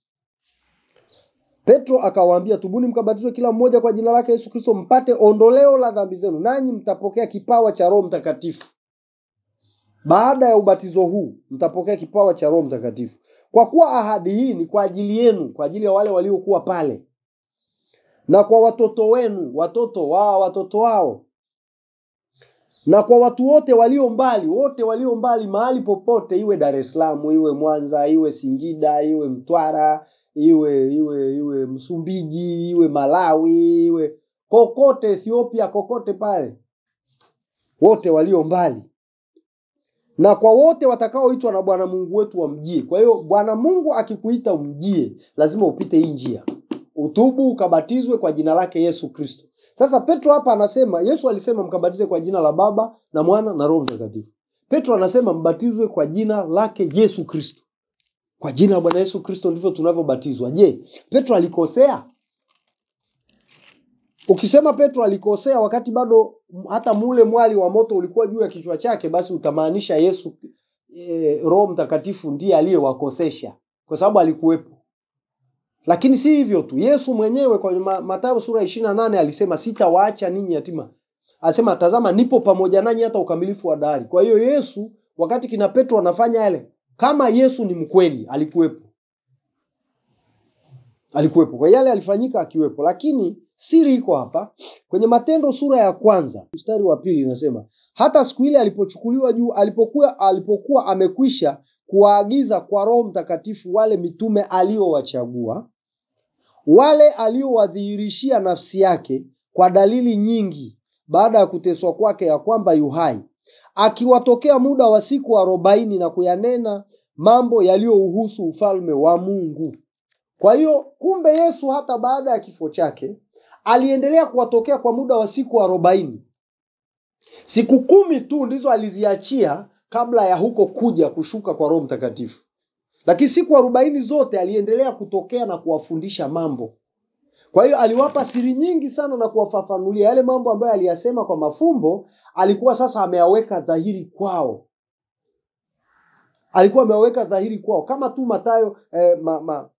Petro akawaambia tubuni mkabatizwe kila mmoja kwa jina lake Yesu Kristo mpate ondoleo la dhambi zenu, nanyi mtapokea kipawa cha Roho Mtakatifu. Baada ya ubatizo huu mtapokea kipawa cha Roho Mtakatifu. Kwa kuwa ahadi hii ni kwa ajili yenu, kwa ajili ya wale waliokuwa pale, na kwa watoto wenu, watoto wao, watoto wao, na kwa watu wote walio mbali, wote walio mbali mahali popote, iwe Dar es Salaam, iwe Mwanza, iwe Singida, iwe Mtwara, iwe iwe iwe Msumbiji, iwe Malawi, iwe kokote Ethiopia, kokote pale, wote walio mbali, na kwa wote watakaoitwa na Bwana Mungu wetu wamjie. Kwa hiyo Bwana Mungu akikuita umjie, lazima upite hii njia. Utubu, ukabatizwe kwa jina lake Yesu Kristo. Sasa Petro hapa anasema, Yesu alisema mkabatize kwa jina la Baba na Mwana na Roho Mtakatifu. Petro anasema mbatizwe kwa jina lake Yesu Kristo. Kwa jina la Bwana Yesu Kristo ndivyo tunavyobatizwa. Je, Petro alikosea? Ukisema Petro alikosea wakati bado hata mule mwali wa moto ulikuwa juu ya kichwa chake, basi utamaanisha Yesu e, Roho Mtakatifu ndiye aliyewakosesha, kwa sababu alikuwepo. Lakini si hivyo tu. Yesu mwenyewe kwa Mathayo sura ishirini na nane alisema sitawaacha ninyi yatima. Anasema tazama nipo pamoja nanyi hata ukamilifu wa dahari. Kwa hiyo Yesu wakati kina Petro anafanya yale, kama Yesu ni mkweli, alikuwepo. Alikuwepo. Kwa yale alifanyika akiwepo. Lakini siri iko hapa. Kwenye Matendo sura ya kwanza, mstari wa pili inasema, hata siku ile alipochukuliwa juu, alipokuwa alipokuwa amekwisha kuwaagiza kwa Roho Mtakatifu wale mitume aliowachagua, wale aliowadhihirishia nafsi yake kwa dalili nyingi baada ya kuteswa kwake, ya kwamba yu hai, akiwatokea muda wa siku arobaini na kuyanena mambo yaliyouhusu ufalme wa Mungu. Kwa hiyo kumbe Yesu hata baada ya kifo chake aliendelea kuwatokea kwa muda wa siku arobaini. Siku kumi tu ndizo aliziachia kabla ya huko kuja kushuka kwa Roho Mtakatifu. Lakini siku arobaini zote aliendelea kutokea na kuwafundisha mambo. Kwa hiyo aliwapa siri nyingi sana na kuwafafanulia yale mambo ambayo aliyasema kwa mafumbo, alikuwa sasa ameyaweka dhahiri kwao. Alikuwa ameweka dhahiri kwao kama tu Mathayo eh, ma, ma,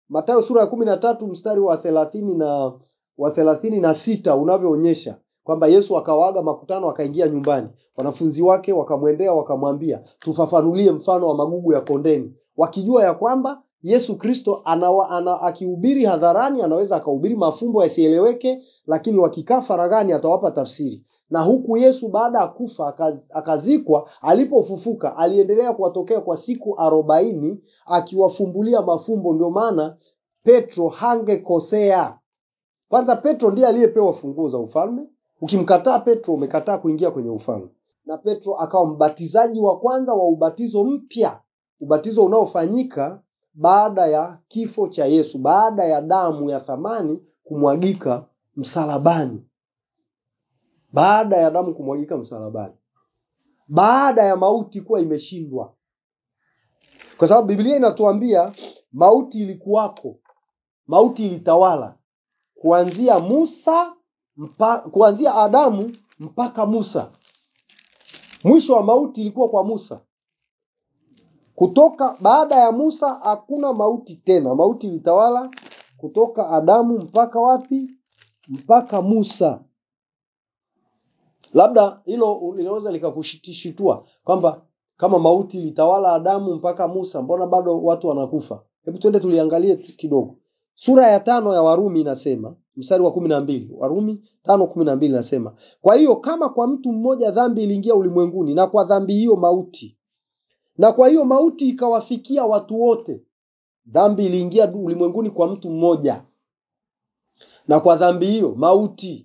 Mathayo sura ya kumi na tatu mstari wa thelathini na wa thelathini na sita unavyoonyesha kwamba Yesu akawaaga makutano akaingia nyumbani. Wanafunzi wake wakamwendea wakamwambia, tufafanulie mfano wa magugu ya kondeni. Wakijua ya kwamba Yesu Kristo ana, ana akihubiri hadharani anaweza akahubiri mafumbo yasieleweke, lakini wakikaa faraghani atawapa tafsiri. Na huku Yesu baada ya kufa akaz, akazikwa, alipofufuka aliendelea kuwatokea kwa siku arobaini akiwafumbulia mafumbo. Ndio maana Petro hangekosea. Kwanza Petro ndiye aliyepewa funguo za ufalme. Ukimkataa Petro umekataa kuingia kwenye ufalme. Na Petro akawa mbatizaji wa kwanza wa ubatizo mpya, ubatizo unaofanyika baada ya kifo cha Yesu, baada ya damu ya thamani kumwagika msalabani. Baada ya damu kumwagika msalabani. Baada ya mauti kuwa imeshindwa. Kwa sababu Biblia inatuambia mauti ilikuwako. Mauti ilitawala kuanzia Musa mpa, kuanzia Adamu mpaka Musa. Mwisho wa mauti ilikuwa kwa Musa. Kutoka baada ya Musa hakuna mauti tena. Mauti ilitawala kutoka Adamu mpaka wapi? Mpaka Musa. Labda hilo linaweza likakushitua kwamba kama mauti ilitawala Adamu mpaka Musa, mbona bado watu wanakufa? Hebu twende tuliangalie kidogo. Sura ya tano ya Warumi inasema, mstari wa kumi na mbili. Warumi tano kumi na mbili inasema, kwa hiyo kama kwa mtu mmoja dhambi iliingia ulimwenguni, na kwa dhambi hiyo mauti, na kwa hiyo mauti ikawafikia watu wote. Dhambi iliingia ulimwenguni kwa mtu mmoja, na kwa dhambi hiyo mauti.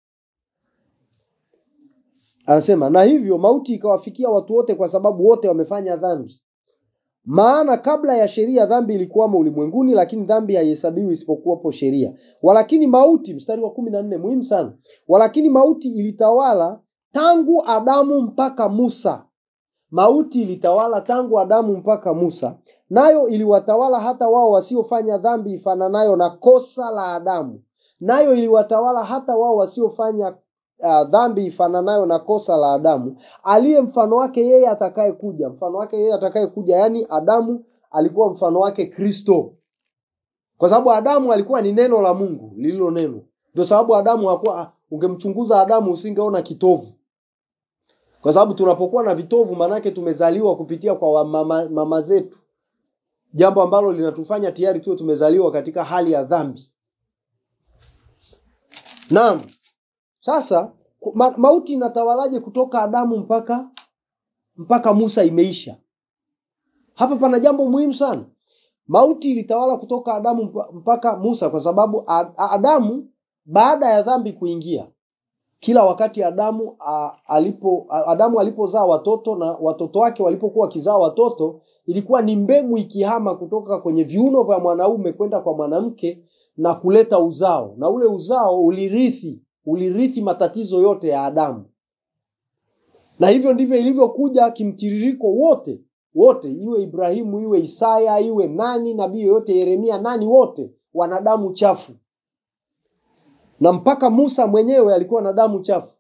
Anasema, na hivyo mauti ikawafikia watu wote kwa sababu wote wamefanya dhambi. Maana kabla ya sheria dhambi ilikuwamo ulimwenguni, lakini dhambi haihesabiwi isipokuwapo sheria. Walakini mauti, mstari wa kumi na nne muhimu sana. Walakini mauti ilitawala tangu Adamu mpaka Musa. Mauti ilitawala tangu Adamu mpaka Musa, nayo iliwatawala hata wao wasiofanya dhambi ifananayo na kosa la Adamu. Nayo iliwatawala hata wao wasiofanya uh, dhambi ifananayo na kosa la Adamu, aliye mfano wake yeye atakaye kuja. Mfano wake yeye atakaye kuja, yani Adamu alikuwa mfano wake Kristo. Kwa sababu Adamu alikuwa ni neno la Mungu, lililo neno. Ndio sababu Adamu hakuwa, ungemchunguza Adamu usingeona kitovu. Kwa sababu tunapokuwa na vitovu manake tumezaliwa kupitia kwa mama, mama zetu. Jambo ambalo linatufanya tayari tuwe tumezaliwa katika hali ya dhambi. Naam. Sasa ma, mauti inatawalaje kutoka Adamu mpaka mpaka Musa imeisha? Hapa pana jambo muhimu sana. Mauti ilitawala kutoka Adamu mpaka Musa kwa sababu Adamu baada ya dhambi kuingia, kila wakati Adamu a, alipo Adamu alipozaa watoto na watoto wake walipokuwa kizaa watoto, ilikuwa ni mbegu ikihama kutoka kwenye viuno vya mwanaume kwenda kwa mwanamke na kuleta uzao. Na ule uzao ulirithi, ulirithi matatizo yote ya Adamu. Na hivyo ndivyo ilivyokuja kimtiririko wote, wote, iwe Ibrahimu, iwe Isaya, iwe nani, nabii yote, Yeremia, nani, wote wana damu chafu. Na mpaka Musa mwenyewe alikuwa na damu chafu.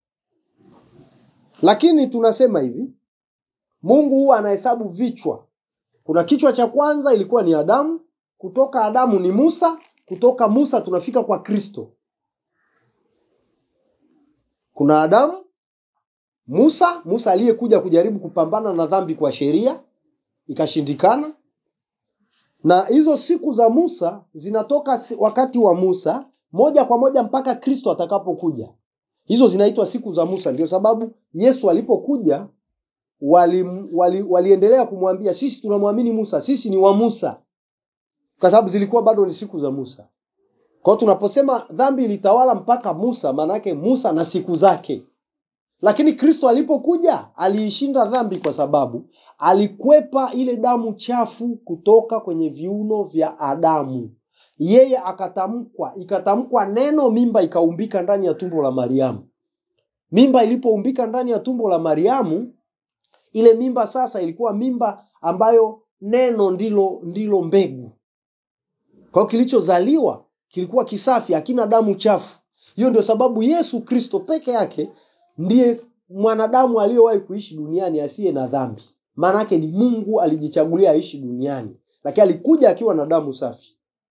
Lakini tunasema hivi, Mungu huwa anahesabu vichwa. Kuna kichwa cha kwanza ilikuwa ni Adamu, kutoka Adamu ni Musa, kutoka Musa tunafika kwa Kristo. Kuna Adamu, Musa, Musa aliyekuja kujaribu kupambana na dhambi kwa sheria, ikashindikana. Na hizo siku za Musa zinatoka wakati wa Musa moja kwa moja mpaka Kristo atakapokuja. Hizo zinaitwa siku za Musa. Ndio sababu Yesu alipokuja wali, wali, waliendelea kumwambia, sisi tunamwamini Musa, sisi ni wa Musa. Kwa sababu zilikuwa bado ni siku za Musa. Kwa tunaposema dhambi ilitawala mpaka Musa, maana yake Musa na siku zake. Lakini Kristo alipokuja aliishinda dhambi kwa sababu alikwepa ile damu chafu kutoka kwenye viuno vya Adamu. Yeye akatamkwa, ikatamkwa neno, mimba ikaumbika ndani ya tumbo la Mariamu. Mimba ilipoumbika ndani ya tumbo la Mariamu, ile mimba sasa ilikuwa mimba ambayo neno ndilo ndilo mbegu. Kwa kilichozaliwa kilikuwa kisafi, hakina damu chafu. Hiyo ndio sababu Yesu Kristo peke yake ndiye mwanadamu aliyewahi kuishi duniani asiye na dhambi. Maana yake ni Mungu alijichagulia aishi duniani, lakini alikuja akiwa na damu safi.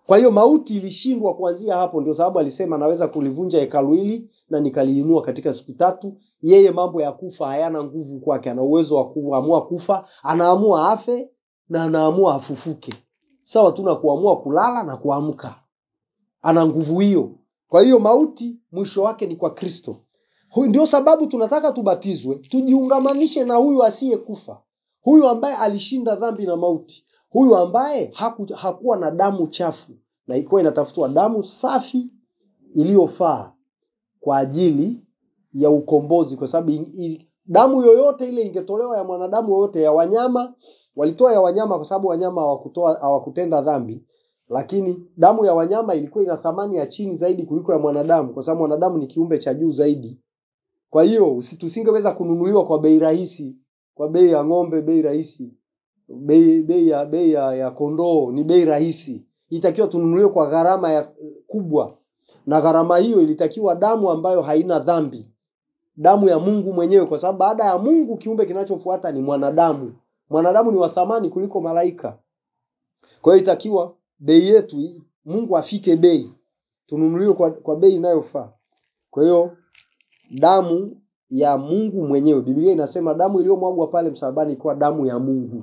Kwa hiyo mauti ilishindwa kuanzia hapo. Ndio sababu alisema naweza kulivunja hekalu hili na nikaliinua katika siku tatu. Yeye mambo ya kufa hayana nguvu kwake. Ana uwezo wa kuamua kufa, anaamua afe na anaamua afufuke. Sawa tu na kuamua kulala na kuamka. Ana nguvu hiyo. Kwa hiyo mauti mwisho wake ni kwa Kristo. Ndio sababu tunataka tubatizwe, tujiungamanishe na huyu asiyekufa. Huyu ambaye alishinda dhambi na mauti. Huyu ambaye haku, hakuwa na damu chafu, na ilikuwa inatafutwa damu safi iliyofaa kwa ajili ya ukombozi, kwa sababu damu yoyote ile ingetolewa ya mwanadamu yoyote, ya wanyama walitoa ya wanyama kwa sababu wanyama hawakutoa hawakutenda dhambi, lakini damu ya wanyama ilikuwa ina thamani ya chini zaidi kuliko ya mwanadamu, kwa sababu mwanadamu ni kiumbe cha juu zaidi. Kwa hiyo tusingeweza kununuliwa kwa bei rahisi, kwa bei ya ng'ombe bei rahisi. Bei bei ya bei ya, ya kondoo ni bei rahisi. Itakiwa tununuliwe kwa gharama ya kubwa. Na gharama hiyo ilitakiwa damu ambayo haina dhambi. Damu ya Mungu mwenyewe, kwa sababu baada ya Mungu kiumbe kinachofuata ni mwanadamu. Mwanadamu ni wa thamani kuliko malaika. Kwa hiyo itakiwa bei yetu Mungu afike bei. Tununuliwe kwa, kwa bei inayofaa. Kwa hiyo damu ya Mungu mwenyewe, Biblia inasema damu iliyomwagwa pale msalabani ilikuwa damu ya Mungu.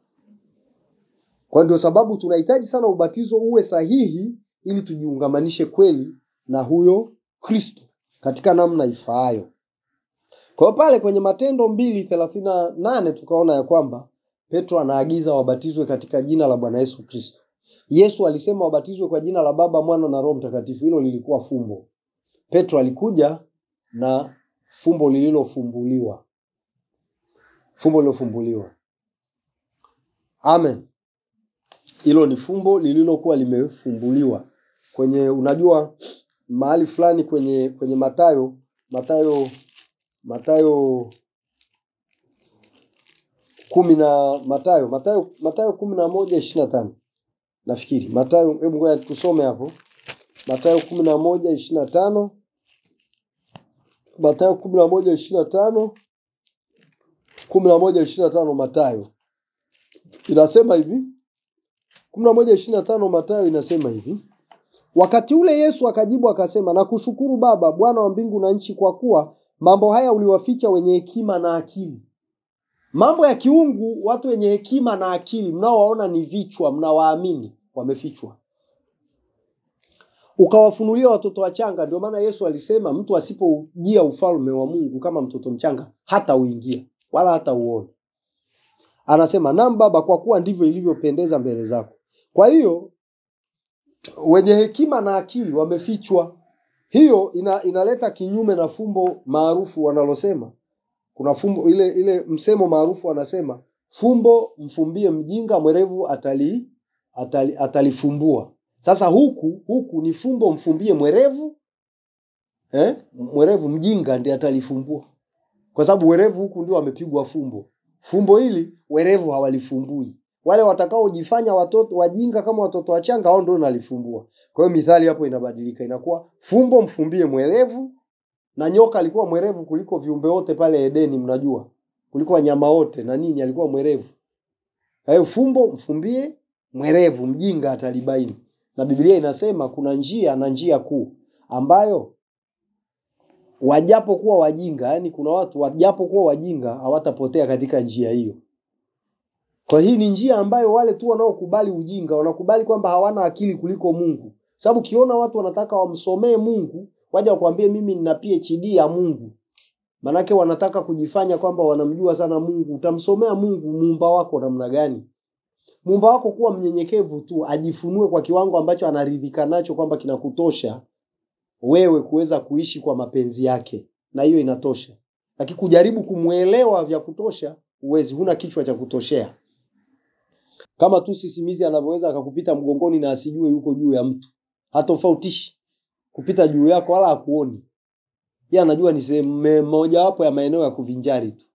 Kwa ndio sababu tunahitaji sana ubatizo uwe sahihi ili tujiungamanishe kweli na huyo Kristo katika namna ifaayo. Kwa pale kwenye Matendo mbili thelathini na nane tukaona ya kwamba Petro anaagiza wabatizwe katika jina la Bwana Yesu Kristo. Yesu alisema wabatizwe kwa jina la Baba, Mwana na Roho Mtakatifu. Hilo lilikuwa fumbo. Petro alikuja na fumbo lililofumbuliwa. Fumbo lililofumbuliwa. Amen. Hilo ni fumbo lililokuwa limefumbuliwa. Kwenye unajua mahali fulani kwenye kwenye Mathayo, Mathayo Mathayo kumi na Mathayo, Mathayo Mathayo kumi na moja ishirini na tano. Nafikiri. Mathayo, hebu ngoja tusome hapo. Mathayo kumi na moja ishirini na tano. Mathayo kumi na moja ishirini na tano. kumi na moja ishirini na tano Mathayo. Inasema hivi. kumi na moja ishirini na tano Mathayo inasema hivi. Wakati ule Yesu akajibu akasema, nakushukuru Baba, Bwana wa mbingu na nchi, kwa kuwa mambo haya uliwaficha wenye hekima na akili. Mambo ya kiungu watu wenye hekima na akili mnaowaona ni vichwa, mnawaamini, wamefichwa. Ukawafunulia watoto wachanga. Ndio maana Yesu alisema mtu asipojia ufalme wa Mungu kama mtoto mchanga hata uingia wala hata uone. Anasema, naam Baba, kwa kuwa ndivyo ilivyopendeza mbele zako. Kwa hiyo wenye hekima na akili wamefichwa. Hiyo ina, inaleta kinyume na fumbo maarufu wanalosema. Kuna fumbo ile ile msemo maarufu wanasema, fumbo mfumbie mjinga, mwerevu atali, atali atalifumbua. Sasa huku huku ni fumbo mfumbie mwerevu, eh? Mwerevu mjinga ndiye atalifumbua. Kwa sababu werevu huku ndio wamepigwa fumbo. Fumbo hili werevu hawalifumbui. Wale watakaojifanya watoto wajinga kama watoto wachanga hao ndio nalifumbua. Kwa hiyo mithali hapo inabadilika, inakuwa fumbo mfumbie mwerevu. Na nyoka alikuwa mwerevu kuliko viumbe wote pale Edeni, mnajua. Kuliko wanyama wote na nini, alikuwa mwerevu. Hayo fumbo mfumbie mwerevu, mjinga atalibaini. Na Biblia inasema kuna njia na njia kuu ambayo wajapo kuwa wajinga, yani kuna watu wajapo kuwa wajinga hawatapotea katika njia hiyo. Kwa hii ni njia ambayo wale tu wanaokubali ujinga, wanakubali kwamba hawana akili kuliko Mungu. Sababu kiona watu wanataka wamsomee Mungu, waje wakwambie mimi nina P H D ya Mungu. Manake wanataka kujifanya kwamba wanamjua sana Mungu. Utamsomea Mungu muumba wako namna gani? Muumba wako kuwa mnyenyekevu tu, ajifunue kwa kiwango ambacho anaridhika nacho kwamba kinakutosha wewe kuweza kuishi kwa mapenzi yake. Na hiyo inatosha. Lakini kujaribu kumuelewa vya kutosha, uwezi, huna kichwa cha kutoshea. Kama tu sisimizi anavyoweza akakupita mgongoni na asijue yuko juu ya mtu. Hatofautishi kupita juu yako wala hakuoni. Yeye anajua ni sehemu moja wapo ya maeneo ya kuvinjari tu.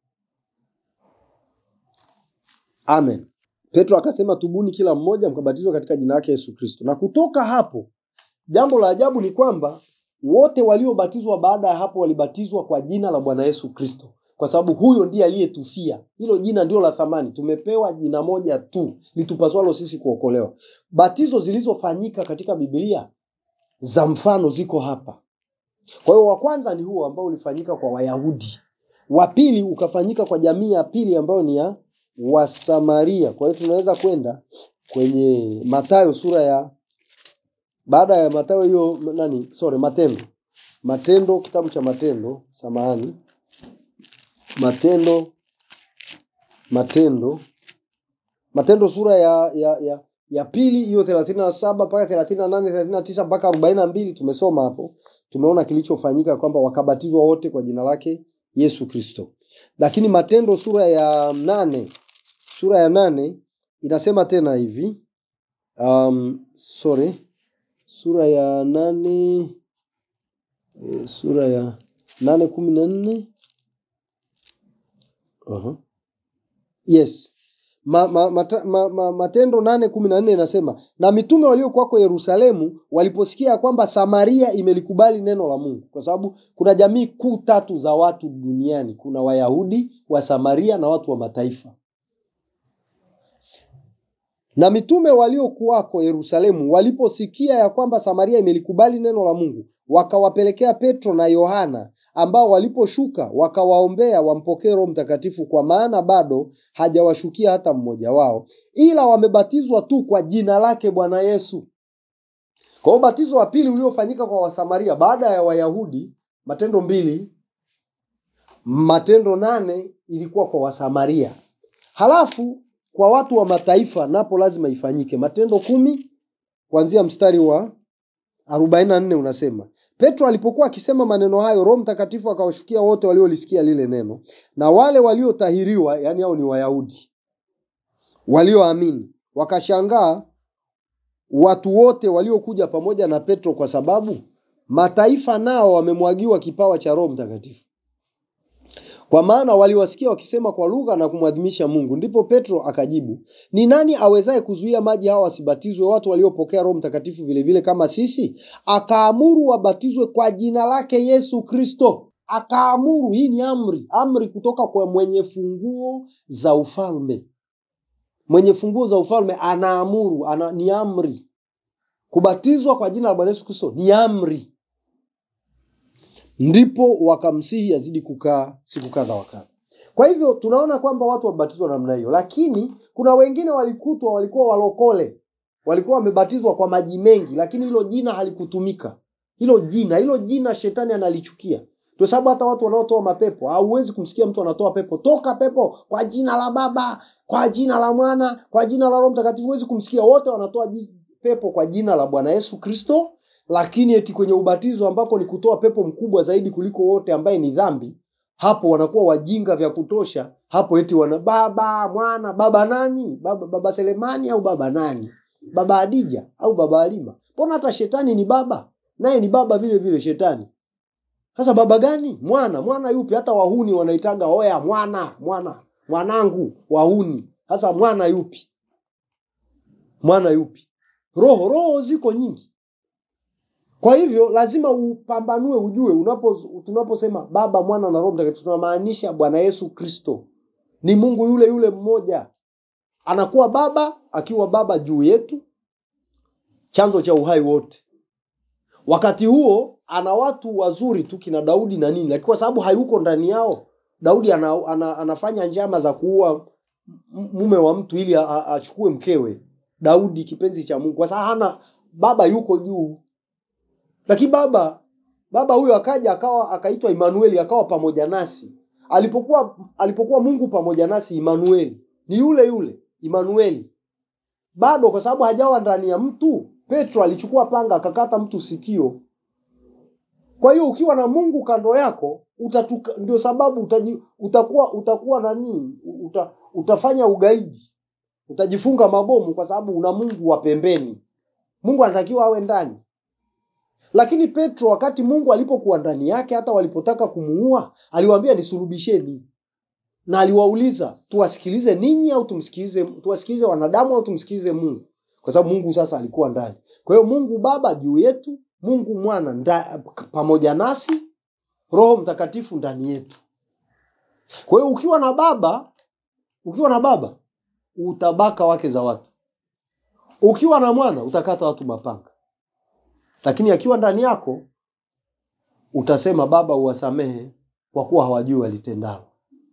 Amen. Petro akasema, tubuni kila mmoja mkabatizwe katika jina lake Yesu Kristo. Na kutoka hapo, jambo la ajabu ni kwamba wote waliobatizwa baada ya hapo walibatizwa kwa jina la Bwana Yesu Kristo. Kwa kwa sababu huyo ndiye aliyetufia. Hilo jina ndio la thamani. Tumepewa jina moja tu litupaswalo sisi kuokolewa. Batizo zilizofanyika katika Biblia za mfano ziko hapa. Kwa hiyo wa kwanza ni huo ambao ulifanyika kwa Wayahudi. Wa pili ukafanyika kwa jamii ya pili ambayo ni ya Wasamaria. Kwa hiyo tunaweza kwenda kwenye Mathayo sura ya baada ya Mathayo hiyo nani sorry Matendo. Matendo kitabu cha Matendo, samahani. Matendo Matendo Matendo sura ya ya ya, ya pili hiyo thelathini na saba mpaka thelathini na nane thelathini na tisa mpaka arobaini na mbili tumesoma hapo. Tumeona kilichofanyika kwamba wakabatizwa wote kwa jina lake Yesu Kristo. Lakini Matendo sura ya nane sura ya nane inasema tena hivi. Um sorry. Sura ya nane sura ya nane kumi na nne. Uh-huh. Yes. Ma, ma, mata, ma, ma, Matendo nane kumi na nne inasema, na mitume waliokuwa kwa Yerusalemu waliposikia kwamba Samaria imelikubali neno la Mungu. Kwa sababu kuna jamii kuu tatu za watu duniani. Kuna Wayahudi, wa Samaria na watu wa mataifa. Na mitume waliokuwa kwa Yerusalemu waliposikia ya kwamba Samaria imelikubali neno la Mungu, wakawapelekea Petro na Yohana, ambao waliposhuka wakawaombea wampokee Roho Mtakatifu, kwa maana bado hajawashukia hata mmoja wao, ila wamebatizwa tu kwa jina lake Bwana Yesu. Kwa hiyo batizo wa pili uliofanyika kwa Wasamaria baada ya Wayahudi, Matendo mbili, Matendo nane ilikuwa kwa Wasamaria. Halafu kwa watu wa mataifa napo lazima ifanyike. Matendo kumi kuanzia mstari wa arobaini na nne unasema, Petro alipokuwa akisema maneno hayo, Roho Mtakatifu akawashukia wote waliolisikia lile neno. Na wale waliotahiriwa, yani hao ni Wayahudi, walioamini, wakashangaa watu wote waliokuja pamoja na Petro, kwa sababu mataifa nao wamemwagiwa kipawa cha Roho Mtakatifu. Kwa maana waliwasikia wakisema kwa lugha na kumwadhimisha Mungu. Ndipo Petro akajibu, ni nani awezaye kuzuia maji hao wasibatizwe, watu waliopokea Roho Mtakatifu vile vile kama sisi? Akaamuru wabatizwe kwa jina lake Yesu Kristo. Akaamuru, hii ni amri, amri kutoka kwa mwenye funguo za ufalme. Mwenye funguo za ufalme anaamuru, ana, ni amri. Kubatizwa kwa jina la Bwana Yesu Kristo ni amri. Ndipo wakamsihi azidi kukaa siku kadha wakati. Kwa hivyo tunaona kwamba watu wabatizwa namna hiyo, lakini kuna wengine walikutwa walikuwa walokole. Walikuwa wamebatizwa kwa maji mengi, lakini hilo jina halikutumika. Hilo jina, hilo jina shetani analichukia. Kwa sababu hata watu wanaotoa mapepo, hauwezi kumsikia mtu anatoa pepo, toka pepo kwa jina la Baba, kwa jina la Mwana, kwa jina la Roho Mtakatifu. Huwezi kumsikia, wote wanatoa pepo kwa jina la Bwana Yesu Kristo. Lakini eti kwenye ubatizo ambako ni kutoa pepo mkubwa zaidi kuliko wote, ambaye ni dhambi, hapo wanakuwa wajinga vya kutosha. Hapo eti wana Baba, Mwana, Baba nani? Baba, Baba Selemani au Baba nani? Baba Adija au Baba Alima? Mbona hata shetani ni baba? Naye ni baba vile vile shetani. Sasa baba gani? Mwana, mwana yupi? Hata wahuni wanaitaga oya mwana, mwana, mwanangu, wahuni. Sasa mwana yupi? Mwana yupi? Roho, roho ziko nyingi. Kwa hivyo lazima upambanue, ujue unapo tunaposema Baba, Mwana na Roho Mtakatifu tunamaanisha Bwana Yesu Kristo. Ni Mungu yule yule mmoja. Anakuwa baba akiwa baba juu yetu, chanzo cha uhai wote. Wakati huo ana watu wazuri tu kina Daudi na nini, lakini kwa sababu hayuko ndani yao, Daudi ana, ana, anafanya njama za kuua mume wa mtu ili achukue mkewe. Daudi kipenzi cha Mungu, kwa sababu hana baba, yuko juu. Lakini baba baba huyo akaja akawa akaitwa Emmanuel, akawa pamoja nasi. Alipokuwa alipokuwa Mungu pamoja nasi, Emmanuel ni yule yule Emmanuel. Bado kwa sababu hajawa ndani ya mtu, Petro alichukua panga akakata mtu sikio. Kwa hiyo ukiwa na Mungu kando yako, utatuka, ndio sababu utaji, utakuwa utakuwa nani? Uta, utafanya ugaidi. Utajifunga mabomu kwa sababu una Mungu wa pembeni. Mungu anatakiwa awe ndani. Lakini Petro wakati Mungu alipokuwa ndani yake, hata walipotaka kumuua, aliwaambia nisulubisheni. Na aliwauliza, tuwasikilize ninyi au tumsikilize, tuwasikilize wanadamu au tumsikilize Mungu? Kwa sababu Mungu sasa alikuwa ndani. Kwa hiyo Mungu Baba juu yetu, Mungu Mwana nda, pamoja nasi, Roho Mtakatifu ndani yetu. Kwa hiyo ukiwa na baba, ukiwa na baba utabaka wake za watu. Ukiwa na mwana utakata watu mapanga. Lakini akiwa ndani yako utasema baba uwasamehe kwa kuwa hawajui walitendalo.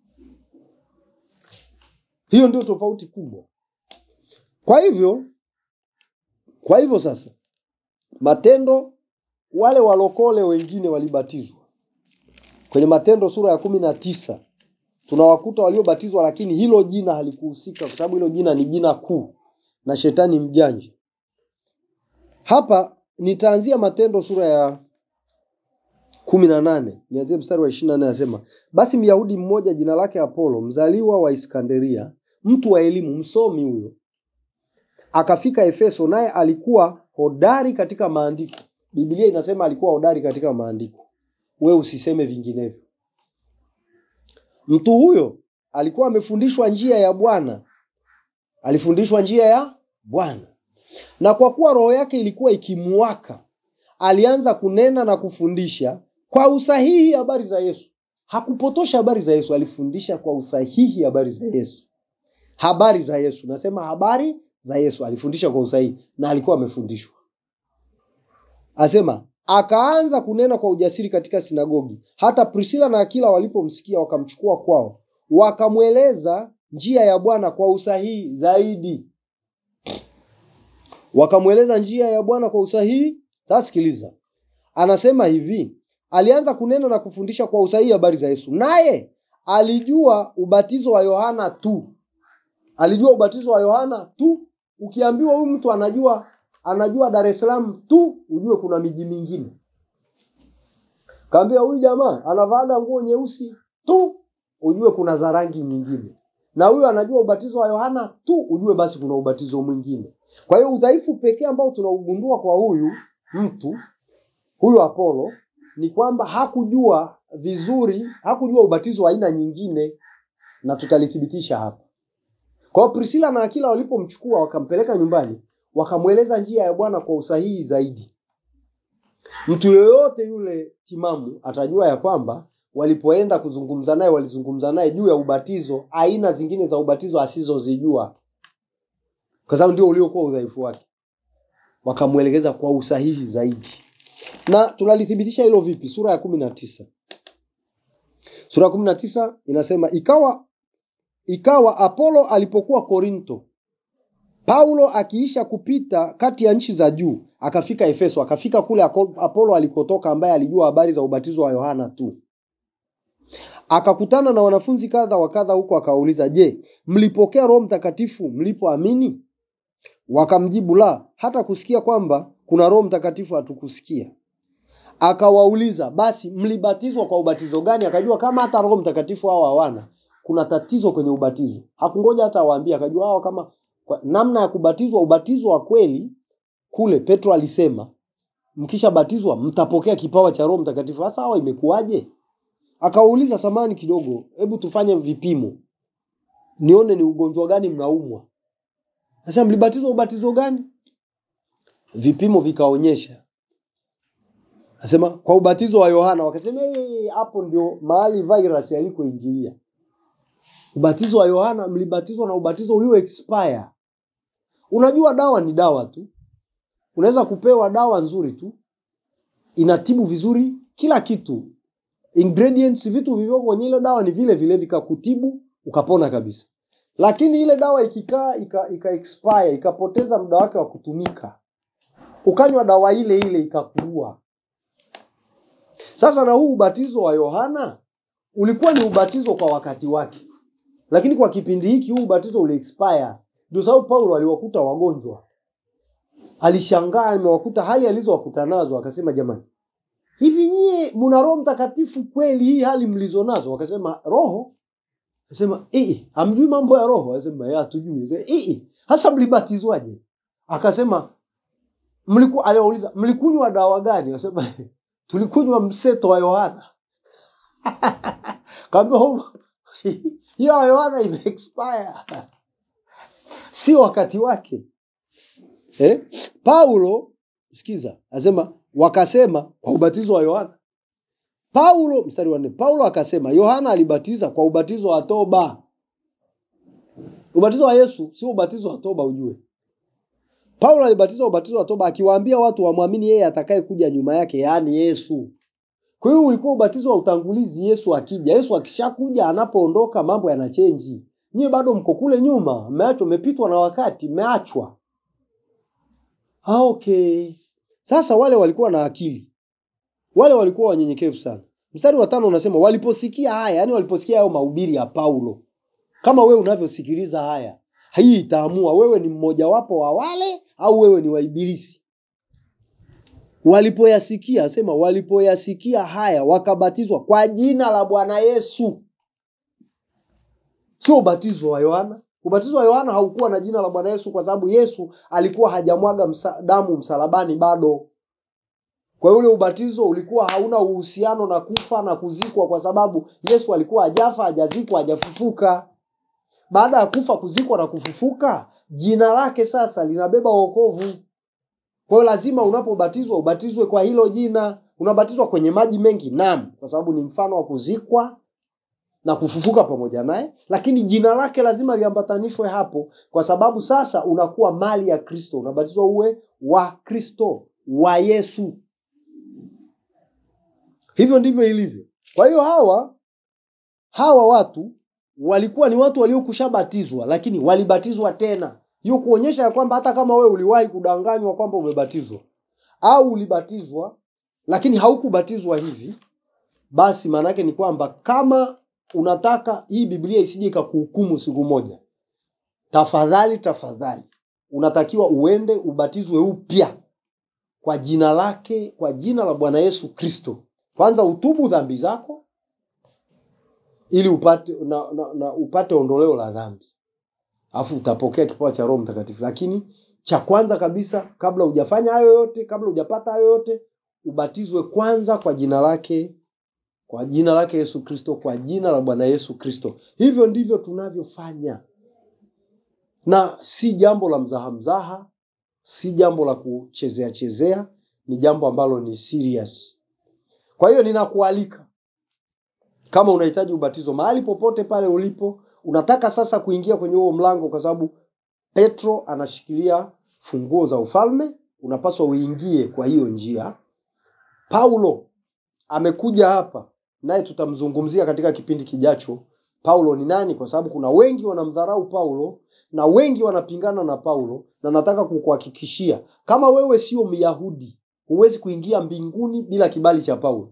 Hiyo ndio tofauti kubwa. Kwa hivyo, kwa hivyo sasa Matendo, wale walokole wengine walibatizwa. Kwenye Matendo sura ya kumi na tisa tunawakuta waliobatizwa, lakini hilo jina halikuhusika kwa sababu hilo jina ni jina kuu na shetani mjanja. Hapa nitaanzia Matendo sura ya kumi na nane, nianzie mstari wa ishirini na nane. Anasema, basi Myahudi mmoja jina lake Apolo, mzaliwa wa Iskanderia, mtu wa elimu, msomi huyo, akafika Efeso, naye alikuwa hodari katika maandiko. Biblia inasema alikuwa hodari katika maandiko. Wewe usiseme vinginevyo. Mtu huyo alikuwa amefundishwa njia ya Bwana. Alifundishwa njia ya Bwana. Na kwa kuwa roho yake ilikuwa ikimuwaka, alianza kunena na kufundisha kwa usahihi habari za Yesu. Hakupotosha habari za Yesu, alifundisha kwa usahihi habari za Yesu. Habari za Yesu, nasema habari za Yesu, alifundisha kwa usahihi na alikuwa amefundishwa. Asema, akaanza kunena kwa ujasiri katika sinagogi. Hata Priscilla na Akila walipomsikia wakamchukua kwao, wakamweleza njia ya Bwana kwa usahihi zaidi. Wakamweleza njia ya Bwana kwa usahihi. Sasa sikiliza. Anasema hivi, alianza kunena na kufundisha kwa usahihi habari za Yesu. Naye alijua ubatizo wa Yohana tu. Alijua ubatizo wa Yohana tu. Ukiambiwa huyu mtu anajua anajua Dar es Salaam tu, ujue kuna miji mingine. Kaambia huyu jamaa anavaa nguo nyeusi tu, ujue kuna za rangi nyingine. Na huyu anajua ubatizo wa Yohana tu, ujue basi kuna ubatizo mwingine. Kwa hiyo udhaifu pekee ambao tunaugundua kwa huyu mtu, huyu Apolo, ni kwamba hakujua vizuri, hakujua ubatizo wa aina nyingine, na tutalithibitisha hapa. Kwa hiyo Priscilla na Akila walipomchukua wakampeleka nyumbani, wakamweleza njia ya Bwana kwa usahihi zaidi. Mtu yoyote yule timamu atajua ya kwamba walipoenda kuzungumza naye, walizungumza naye juu ya ubatizo, aina zingine za ubatizo asizozijua, kwa sababu ndio uliokuwa udhaifu wake. Wakamwelekeza kwa usahihi zaidi. Na tunalithibitisha hilo vipi? Sura ya kumi na tisa. Sura ya kumi na tisa inasema, ikawa ikawa Apolo alipokuwa Korinto, Paulo akiisha kupita kati ya nchi za juu, akafika Efeso. Akafika kule Apolo alikotoka, ambaye alijua habari za ubatizo wa Yohana tu. Akakutana na wanafunzi kadha wa kadha huko, akauliza, je, mlipokea Roho Mtakatifu mlipoamini? Wakamjibu, la, hata kusikia kwamba kuna Roho Mtakatifu hatukusikia. Akawauliza, basi mlibatizwa kwa ubatizo gani? Akajua kama hata Roho Mtakatifu hao hawana, kuna tatizo kwenye ubatizo. Hakungoja hata awaambie, akajua hao kama kwa namna ya kubatizwa, ubatizo wa kweli kule Petro alisema, mkisha batizwa mtapokea kipawa cha Roho Mtakatifu. Sasa hao imekuaje? Akauliza, samani kidogo, hebu tufanye vipimo, nione ni ugonjwa gani mnaumwa. Sasa mlibatizwa ubatizo gani? Vipimo vikaonyesha. Anasema kwa ubatizo wa Yohana. Wakasema hapo ndio mahali virus yalikoingilia. Ubatizo wa Yohana, mlibatizwa na ubatizo ulio expire. Unajua dawa ni dawa tu. Unaweza kupewa dawa nzuri tu, inatibu vizuri kila kitu. Ingredients, vitu vivyo kwenye ile dawa ni vile vile, vikakutibu ukapona kabisa. Lakini ile dawa ikikaa ika, ika expire, ikapoteza muda wake wa kutumika, ukanywa dawa ile ile ikakuua. Sasa na huu ubatizo wa Yohana ulikuwa ni ubatizo kwa wakati wake, lakini kwa kipindi hiki huu ubatizo uli expire. Ndio sababu Paulo aliwakuta wagonjwa, alishangaa amewakuta hali alizowakuta nazo, akasema, jamani, hivi nyie mna Roho Mtakatifu kweli hii hali mlizo nazo? Wakasema roho. Akasema eh, hamjui mambo ya roho? Akasema ya tujui. Eh, hasa mlibatizwaje? Akasema mliku aliwauliza mlikunywa dawa gani? Akasema tulikunywa mseto wa Yohana. Kaambia hiyo Yohana ime expire, si wakati wake. Eh? Paulo, sikiza, anasema wakasema kwa ubatizo wa Yohana. Paulo, mstari wa nne, Paulo akasema Yohana alibatiza kwa ubatizo wa toba. Ubatizo wa Yesu sio ubatizo wa toba, ujue. Paulo alibatiza ubatizo wa toba akiwaambia watu wamwamini yeye atakaye kuja nyuma yake, yaani Yesu. Kwa hiyo ulikuwa ubatizo wa utangulizi, Yesu akija. Yesu akishakuja, anapoondoka mambo yanachange. Nyie bado mko kule nyuma, mmeachwa, mmepitwa na wakati, mmeachwa. Ah, okay. Sasa wale walikuwa na akili. Wale walikuwa wanyenyekevu sana. Mstari wa tano unasema waliposikia haya, yani waliposikia hayo mahubiri ya Paulo. Kama wewe unavyosikiliza haya, hii itaamua wewe ni mmoja wapo wa wale au wewe ni wa ibilisi. Walipoyasikia, sema walipoyasikia haya wakabatizwa kwa jina la Bwana Yesu. Sio ubatizo wa Yohana. Ubatizo wa Yohana haukuwa na jina la Bwana Yesu kwa sababu Yesu alikuwa hajamwaga msa, damu msalabani bado. Kwa ule ubatizo ulikuwa hauna uhusiano na kufa na kuzikwa kwa sababu Yesu alikuwa hajafa, hajazikwa, hajafufuka. Baada ya kufa, kuzikwa na kufufuka, jina lake sasa linabeba wokovu. Kwa hiyo lazima unapobatizwa ubatizwe kwa hilo jina. Unabatizwa kwenye maji mengi, naam, kwa sababu ni mfano wa kuzikwa na kufufuka pamoja naye, lakini jina lake lazima liambatanishwe hapo kwa sababu sasa unakuwa mali ya Kristo. Unabatizwa uwe wa Kristo, wa Yesu. Hivyo ndivyo ilivyo. Kwa hiyo hawa hawa watu walikuwa ni watu waliokushabatizwa, lakini walibatizwa tena. Hiyo kuonyesha ya kwamba hata kama wewe uliwahi kudanganywa kwamba umebatizwa au ulibatizwa lakini haukubatizwa hivi, basi maana yake ni kwamba kama unataka hii Biblia isije ikakuhukumu siku moja, tafadhali tafadhali unatakiwa uende ubatizwe upya kwa jina lake, kwa jina la Bwana Yesu Kristo. Kwanza utubu dhambi zako ili upate na, na, na upate ondoleo la dhambi. Alafu utapokea kipawa cha Roho Mtakatifu. Lakini cha kwanza kabisa, kabla hujafanya hayo yote, kabla hujapata hayo yote, ubatizwe kwanza kwa jina lake, kwa jina lake Yesu Kristo, kwa jina la Bwana Yesu Kristo. Hivyo ndivyo tunavyofanya. Na si jambo la mzaha mzaha, si jambo la kuchezea chezea, ni jambo ambalo ni serious. Kwa hiyo ninakualika, kama unahitaji ubatizo mahali popote pale ulipo, unataka sasa kuingia kwenye huo mlango kwa sababu Petro anashikilia funguo za ufalme, unapaswa uingie kwa hiyo njia. Paulo amekuja hapa, naye tutamzungumzia katika kipindi kijacho. Paulo ni nani? Kwa sababu kuna wengi wanamdharau Paulo na wengi wanapingana na Paulo, na nataka kukuhakikishia kama wewe sio Myahudi, huwezi kuingia mbinguni bila kibali cha Paulo.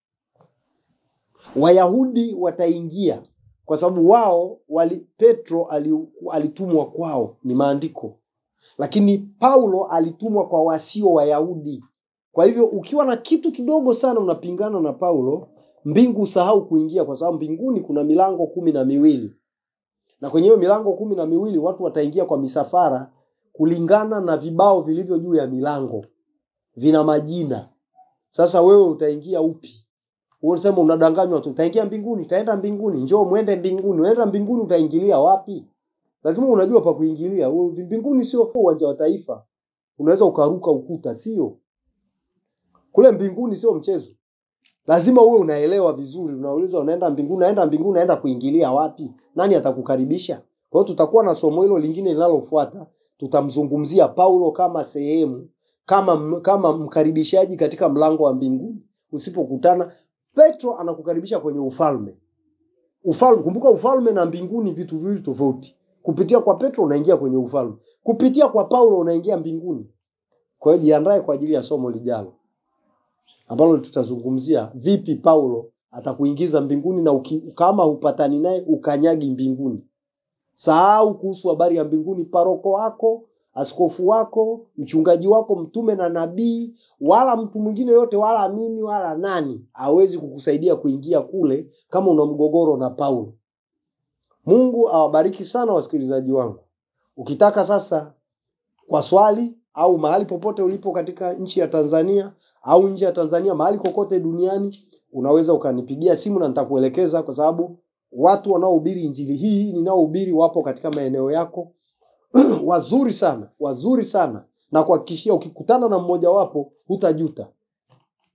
Wayahudi wataingia kwa sababu wao wali, Petro alitumwa kwao, ni maandiko. Lakini Paulo alitumwa kwa wasio Wayahudi. Kwa hivyo ukiwa na kitu kidogo sana unapingana na Paulo, mbingu usahau kuingia, kwa sababu mbinguni kuna milango kumi na miwili. Na kwenye hiyo milango kumi na miwili watu wataingia kwa misafara kulingana na vibao vilivyo juu ya milango. Vina majina. Sasa wewe utaingia upi? Unasema unadanganywa tu, utaingia mbinguni, utaenda mbinguni, njoo muende mbinguni. Unaenda mbinguni utaingilia wapi? Lazima unajua pa kuingilia. Mbinguni sio uwanja wa taifa. Unaweza ukaruka ukuta, sio? Kule mbinguni sio mchezo. Lazima uwe unaelewa vizuri. Unaulizwa unaenda mbinguni, naenda mbinguni, naenda kuingilia wapi? Nani atakukaribisha? Kwa hiyo tutakuwa na somo hilo lingine linalofuata. Tutamzungumzia Paulo kama sehemu, kama kama mkaribishaji katika mlango wa mbinguni. Usipokutana, Petro anakukaribisha kwenye ufalme. Ufalme, kumbuka ufalme na mbinguni vitu viwili tofauti. Kupitia kwa Petro unaingia kwenye ufalme. Kupitia kwa Paulo unaingia mbinguni. Kwa hiyo jiandae kwa ajili ya somo lijalo, ambalo tutazungumzia vipi Paulo atakuingiza mbinguni na uki, kama upatani naye ukanyagi mbinguni. Sahau kuhusu habari ya mbinguni. Paroko wako, askofu wako, mchungaji wako, mtume na nabii, wala mtu mwingine yote, wala mimi wala nani hawezi kukusaidia kuingia kule kama una mgogoro na Paulo. Mungu awabariki sana wasikilizaji wangu. Ukitaka sasa kwa swali au mahali popote ulipo katika nchi ya Tanzania au nje ya Tanzania, mahali kokote duniani, unaweza ukanipigia simu na nitakuelekeza, kwa sababu watu wanaohubiri injili hii ninaohubiri wapo katika maeneo yako. Wazuri sana, wazuri sana, na kuhakikishia ukikutana na mmoja wapo hutajuta.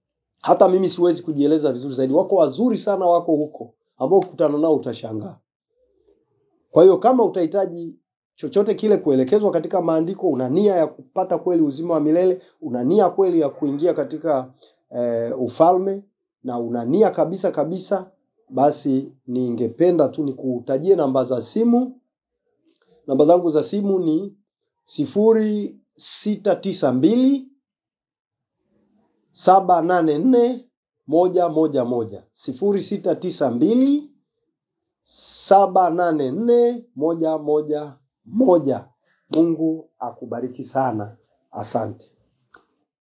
hata mimi siwezi kujieleza vizuri zaidi. Wako wazuri sana wako huko ambao ukutana nao utashangaa. Kwa hiyo kama utahitaji chochote kile kuelekezwa katika maandiko, una nia ya kupata kweli uzima wa milele, una nia kweli ya kuingia katika e, ufalme, na una nia kabisa kabisa, basi ningependa tu nikutajie namba za simu. Namba zangu za simu ni sifuri sita tisa mbili saba nane nne moja moja moja, sifuri sita tisa mbili saba nane nne moja moja moja. Mungu akubariki sana. Asante.